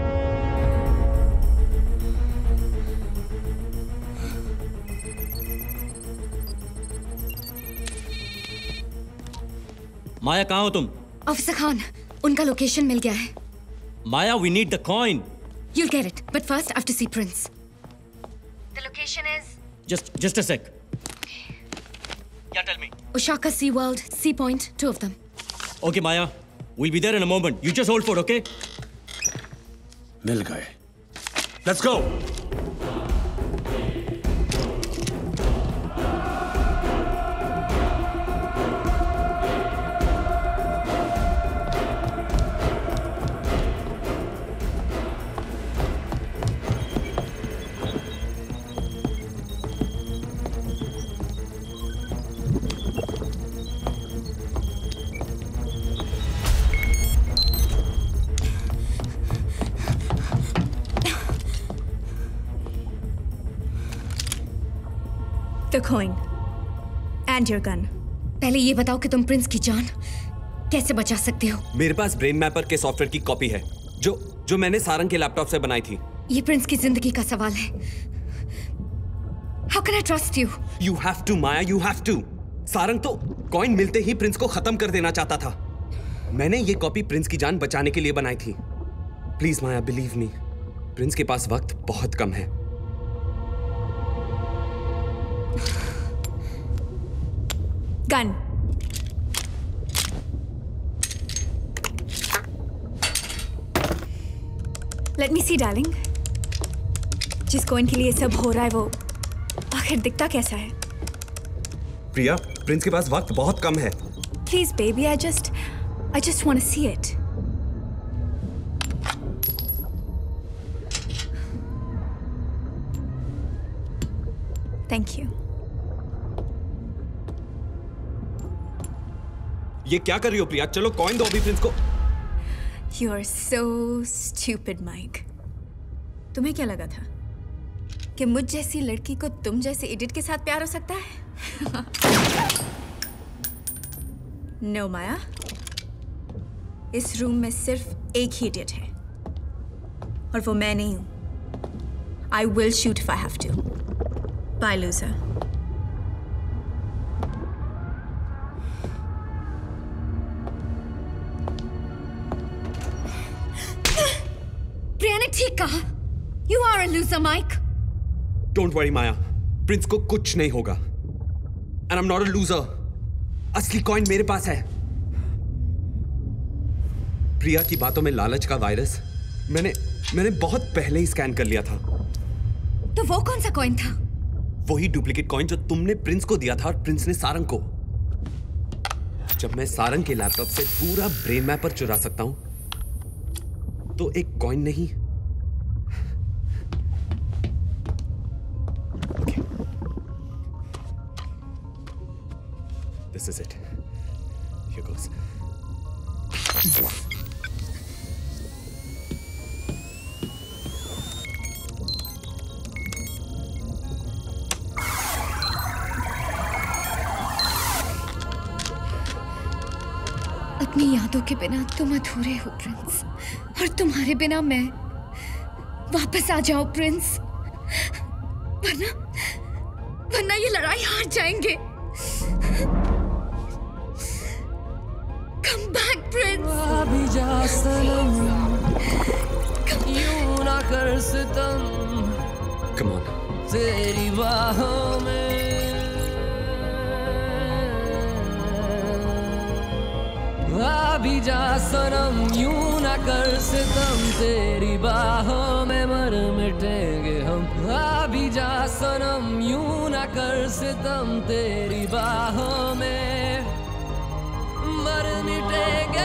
माया, कहाँ हो तुम? ऑफिसर खान, उनका लोकेशन मिल गया है। माया, we need the coin. You'll get it, but first I have to see Prince. The location is... Just a sec. Yeah, tell me. Oshaka, Sea World, Sea Point, 2 of them. Okay, Maya. We'll be there in a moment. You just hold for, okay? मिल गए। Let's go. The coin and your gun. पहले ये बताओ कि तुम Prince की जान कैसे बचा सकते हो? मेरे पास ब्रेन मैपर के सॉफ्टवेयर की कॉपी है, जो मैंने सारंग के लैपटॉप से बनाई थी। ये प्रिंस की जिंदगी का सवाल है। How can I trust you? You have to, Maya, you have to. Sarang तो कॉइन मिलते ही प्रिंस को खत्म कर देना चाहता था। मैंने ये कॉपी प्रिंस की जान बचाने के लिए बनाई थी। Please Maya, believe me, Prince के पास वक्त बहुत कम है। Gun. Let me see, darling. जिस कॉइन के लिए सब हो रहा है वो आखिर दिखता कैसा है? प्रिया, प्रिंस के पास वक्त बहुत कम है। Please, baby, I just want to see it. Thank you. ये क्या कर रही हो प्रिया? चलो कॉइन दो अभी प्रिंस को। You are so stupid, Mike. तुम्हें क्या लगा था कि मुझ जैसी लड़की को तुम जैसे इडियट के साथ प्यार हो सकता है? No, माया। इस रूम में सिर्फ एक ही इडियट है, और वो मैं नहीं हूं। I will shoot if I have to. Bye, loser. प्रिया ने ठीक कहा। You are a loser, Mike. Don't worry, Maya, Prince को कुछ नहीं होगा। And I'm not a loser. असली कॉइन मेरे पास है। प्रिया की बातों में लालच का वायरस मैंने बहुत पहले ही स्कैन कर लिया था। तो वो कौन सा कॉइन था? वही डुप्लीकेट कॉइन जो तुमने प्रिंस को दिया था और प्रिंस ने सारंग को। जब मैं सारंग के लैपटॉप से पूरा ब्रेन मैपर चुरा सकता हूं तो एक कॉइन नहीं। Okay. This is it. Here goes. अपनी यादों के बिना तुम अधूरे हो प्रिंस, और तुम्हारे बिना मैं। वापस आ जाओ प्रिंस, वरना ये लड़ाई हार जाएंगे। Come back, Prince. अभी जा सनम, यूं ना कर सितम। Come on. तेरी बाहों में अभी जा सनम, यूं ना कर सितम। तेरी बाहों में मर मिटेंगे हम। अभी जा सनम, यूं ना कर सितम। तेरी बाहों में मर मिटेंगे।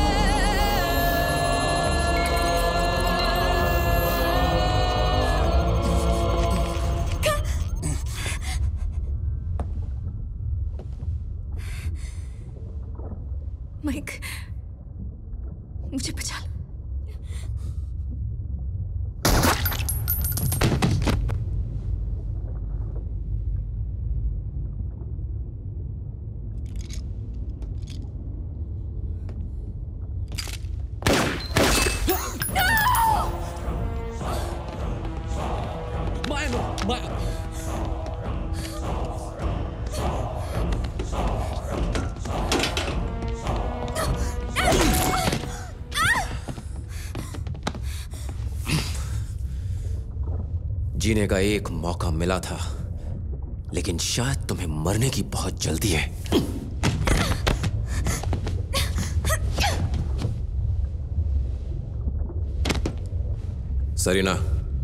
माइक, मुझे बचा लो। जीने का एक मौका मिला था, लेकिन शायद तुम्हें मरने की बहुत जल्दी है। सरीना,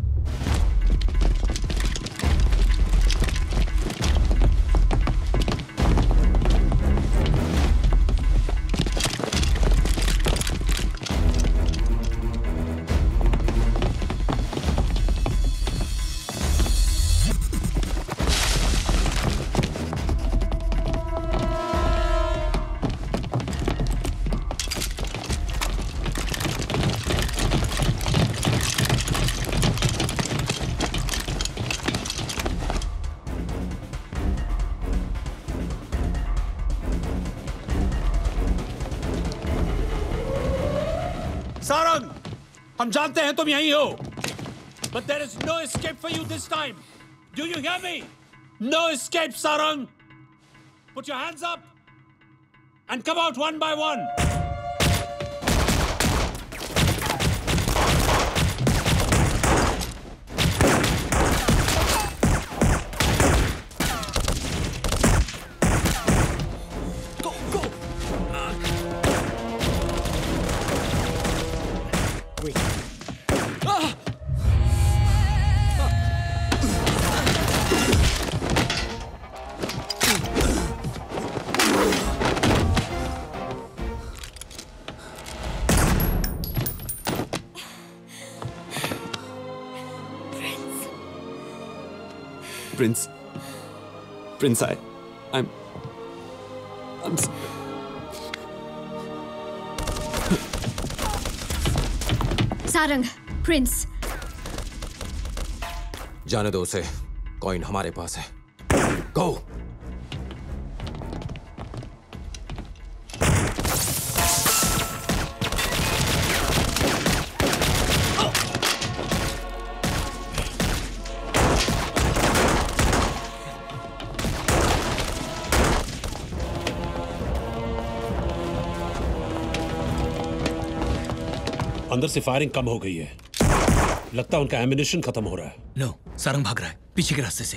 सारंग, हम जानते हैं तुम यहीं हो, but there is no escape for you this time. Do you hear me? No escape, Sarang. Put your hands up and come out one by one. Prince, I'm Sarang, Prince. जाने दो उसे, कॉइन हमारे पास है। गो। अंदर से फायरिंग कम हो गई है, लगता है उनका एमिनिशन खत्म हो रहा है। नो, सारंग भाग रहा है पीछे के रास्ते से।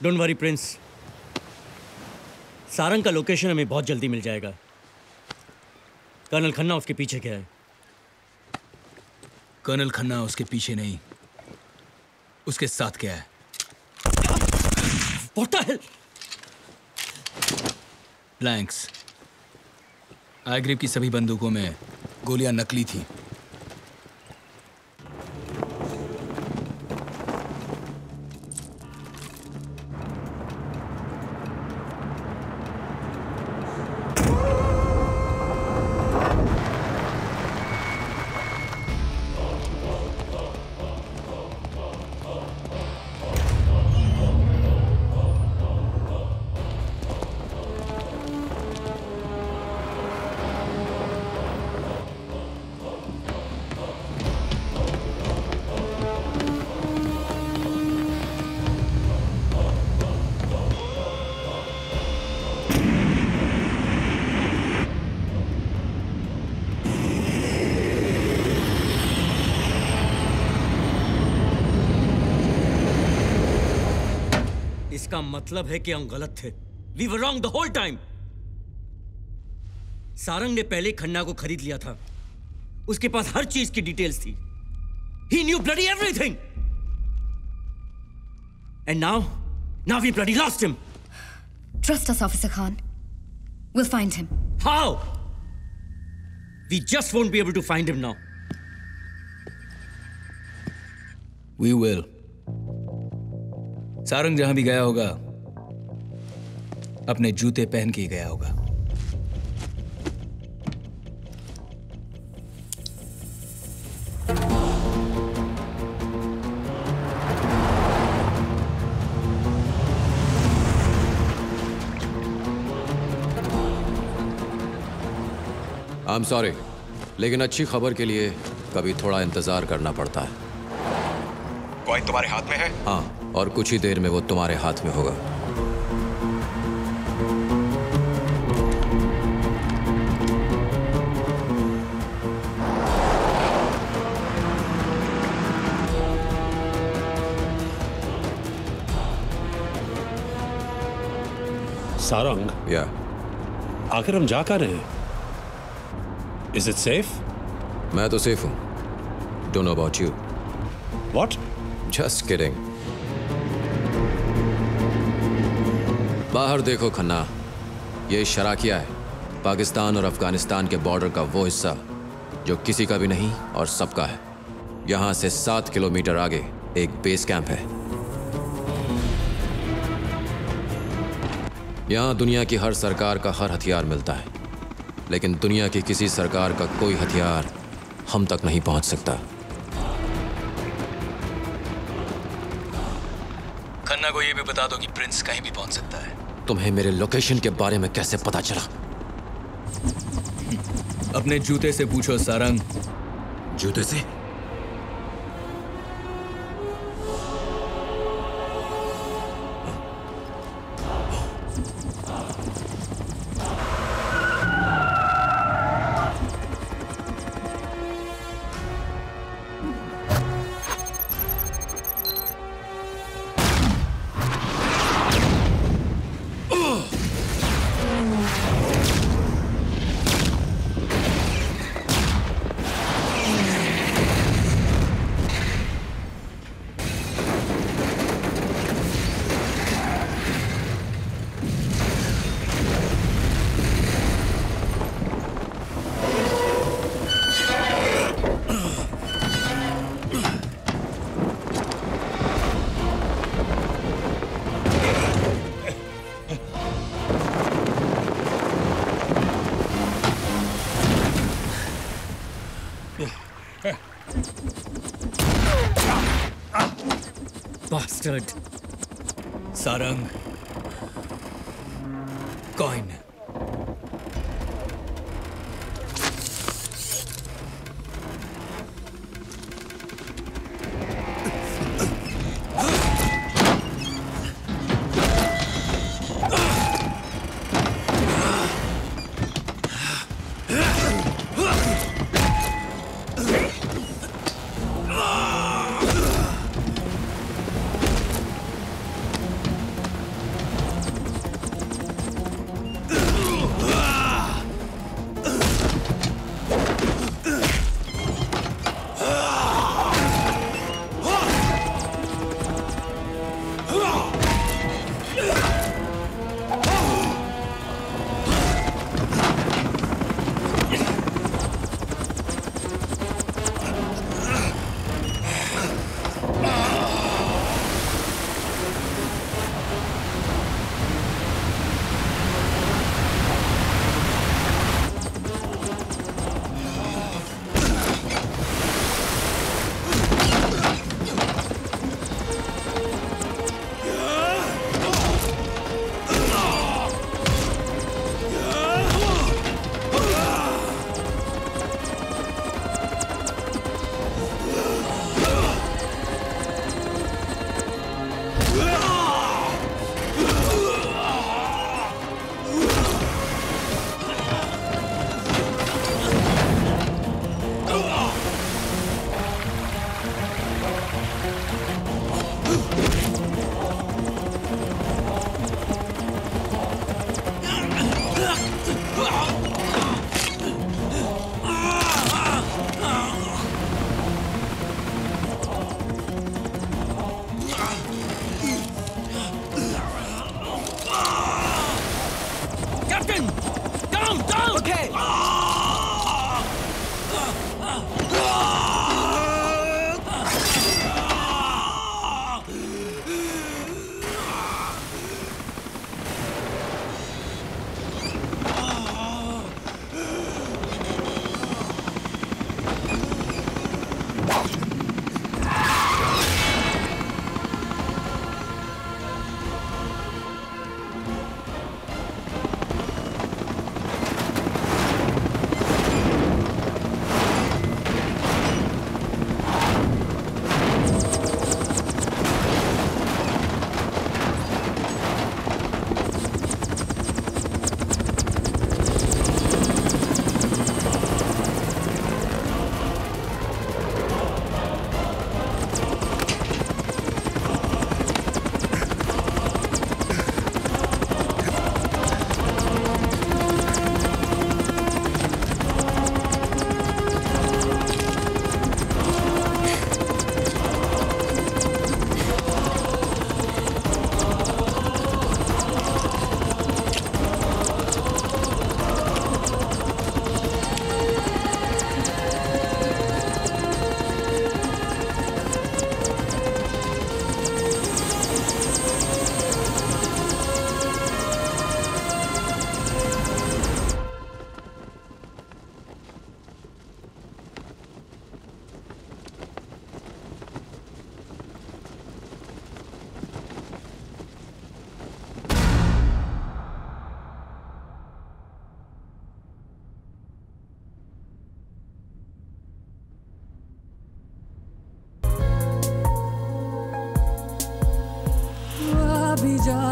डोंट वरी प्रिंस, सारंग का लोकेशन हमें बहुत जल्दी मिल जाएगा। कर्नल खन्ना उसके पीछे क्या है? कर्नल खन्ना उसके पीछे नहीं, उसके साथ क्या है? What the hell? Blanks. IGrip की सभी बंदूकों में गोलियां नकली थी। इसका मतलब है कि हम गलत थे। We were wrong the whole time. Sarang ने पहले खन्ना को खरीद लिया था। उसके पास हर चीज की डिटेल्स थी। He knew bloody everything. And now we bloody lost him. Trust us, Officer Khan. We'll find him. How? We just won't be able to find him now. We will. Sarang जहां भी गया होगा, अपने जूते पहन के ही गया होगा। I'm sorry, लेकिन अच्छी खबर के लिए कभी थोड़ा इंतजार करना पड़ता है। कॉइन तुम्हारे हाथ में है? हाँ, और कुछ ही देर में वो तुम्हारे हाथ में होगा। सारंग, या आखिर हम जा कर रहे हैं? Is it safe? मैं तो सेफ हूं। Don't know about you. What? Just kidding. बाहर देखो खन्ना, ये शराकिया है, पाकिस्तान और अफगानिस्तान के बॉर्डर का वो हिस्सा जो किसी का भी नहीं और सबका है। यहां से 7 किलोमीटर आगे एक बेस कैंप है। यहां दुनिया की हर सरकार का हर हथियार मिलता है, लेकिन दुनिया की किसी सरकार का कोई हथियार हम तक नहीं पहुंच सकता। खन्ना को ये भी बता दो कि प्रिंस कहीं भी पहुंच सकता है। तुम्हें मेरे लोकेशन के बारे में कैसे पता चला? अपने जूते से पूछो सारंग। जूते से? Bastard. सारंग, कॉइन।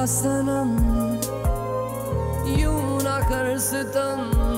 सनम यूं ना कर सितम